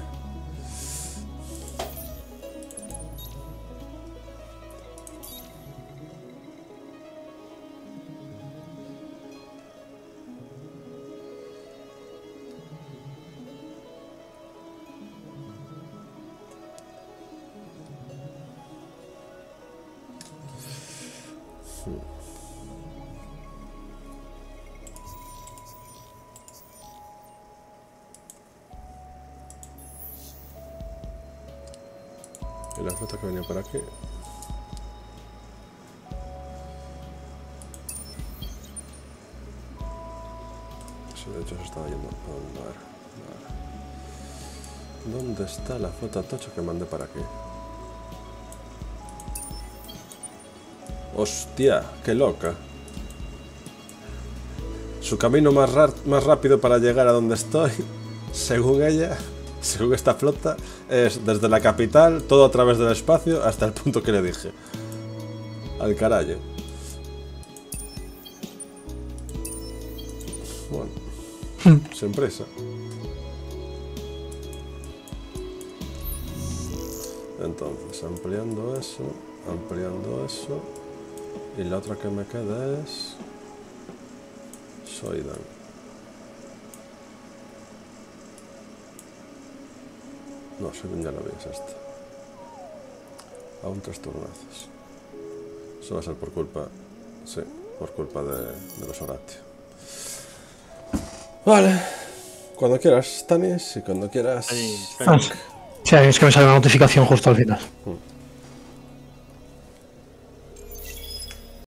A: Y la flota que venía por aquí. Sí, de hecho se estaba yendo a un bar. Vale. ¿Dónde está la flota tocha que mandé para aquí? ¡Hostia! ¡Qué loca! Su camino más rápido para llegar a donde estoy, según ella, según esta flota, es desde la capital, todo a través del espacio, hasta el punto que le dije. Al carajo. Bueno, sin prisa. Entonces, ampliando eso, y la otra que me queda es Soidan. No, Soidan ya lo vi, es esta. Aún 3 turnazos. Eso va a ser por culpa, sí, por culpa de los Horatio. Vale, cuando quieras, Tanis, y cuando quieras...
E: Sí, es que me sale una notificación justo al final.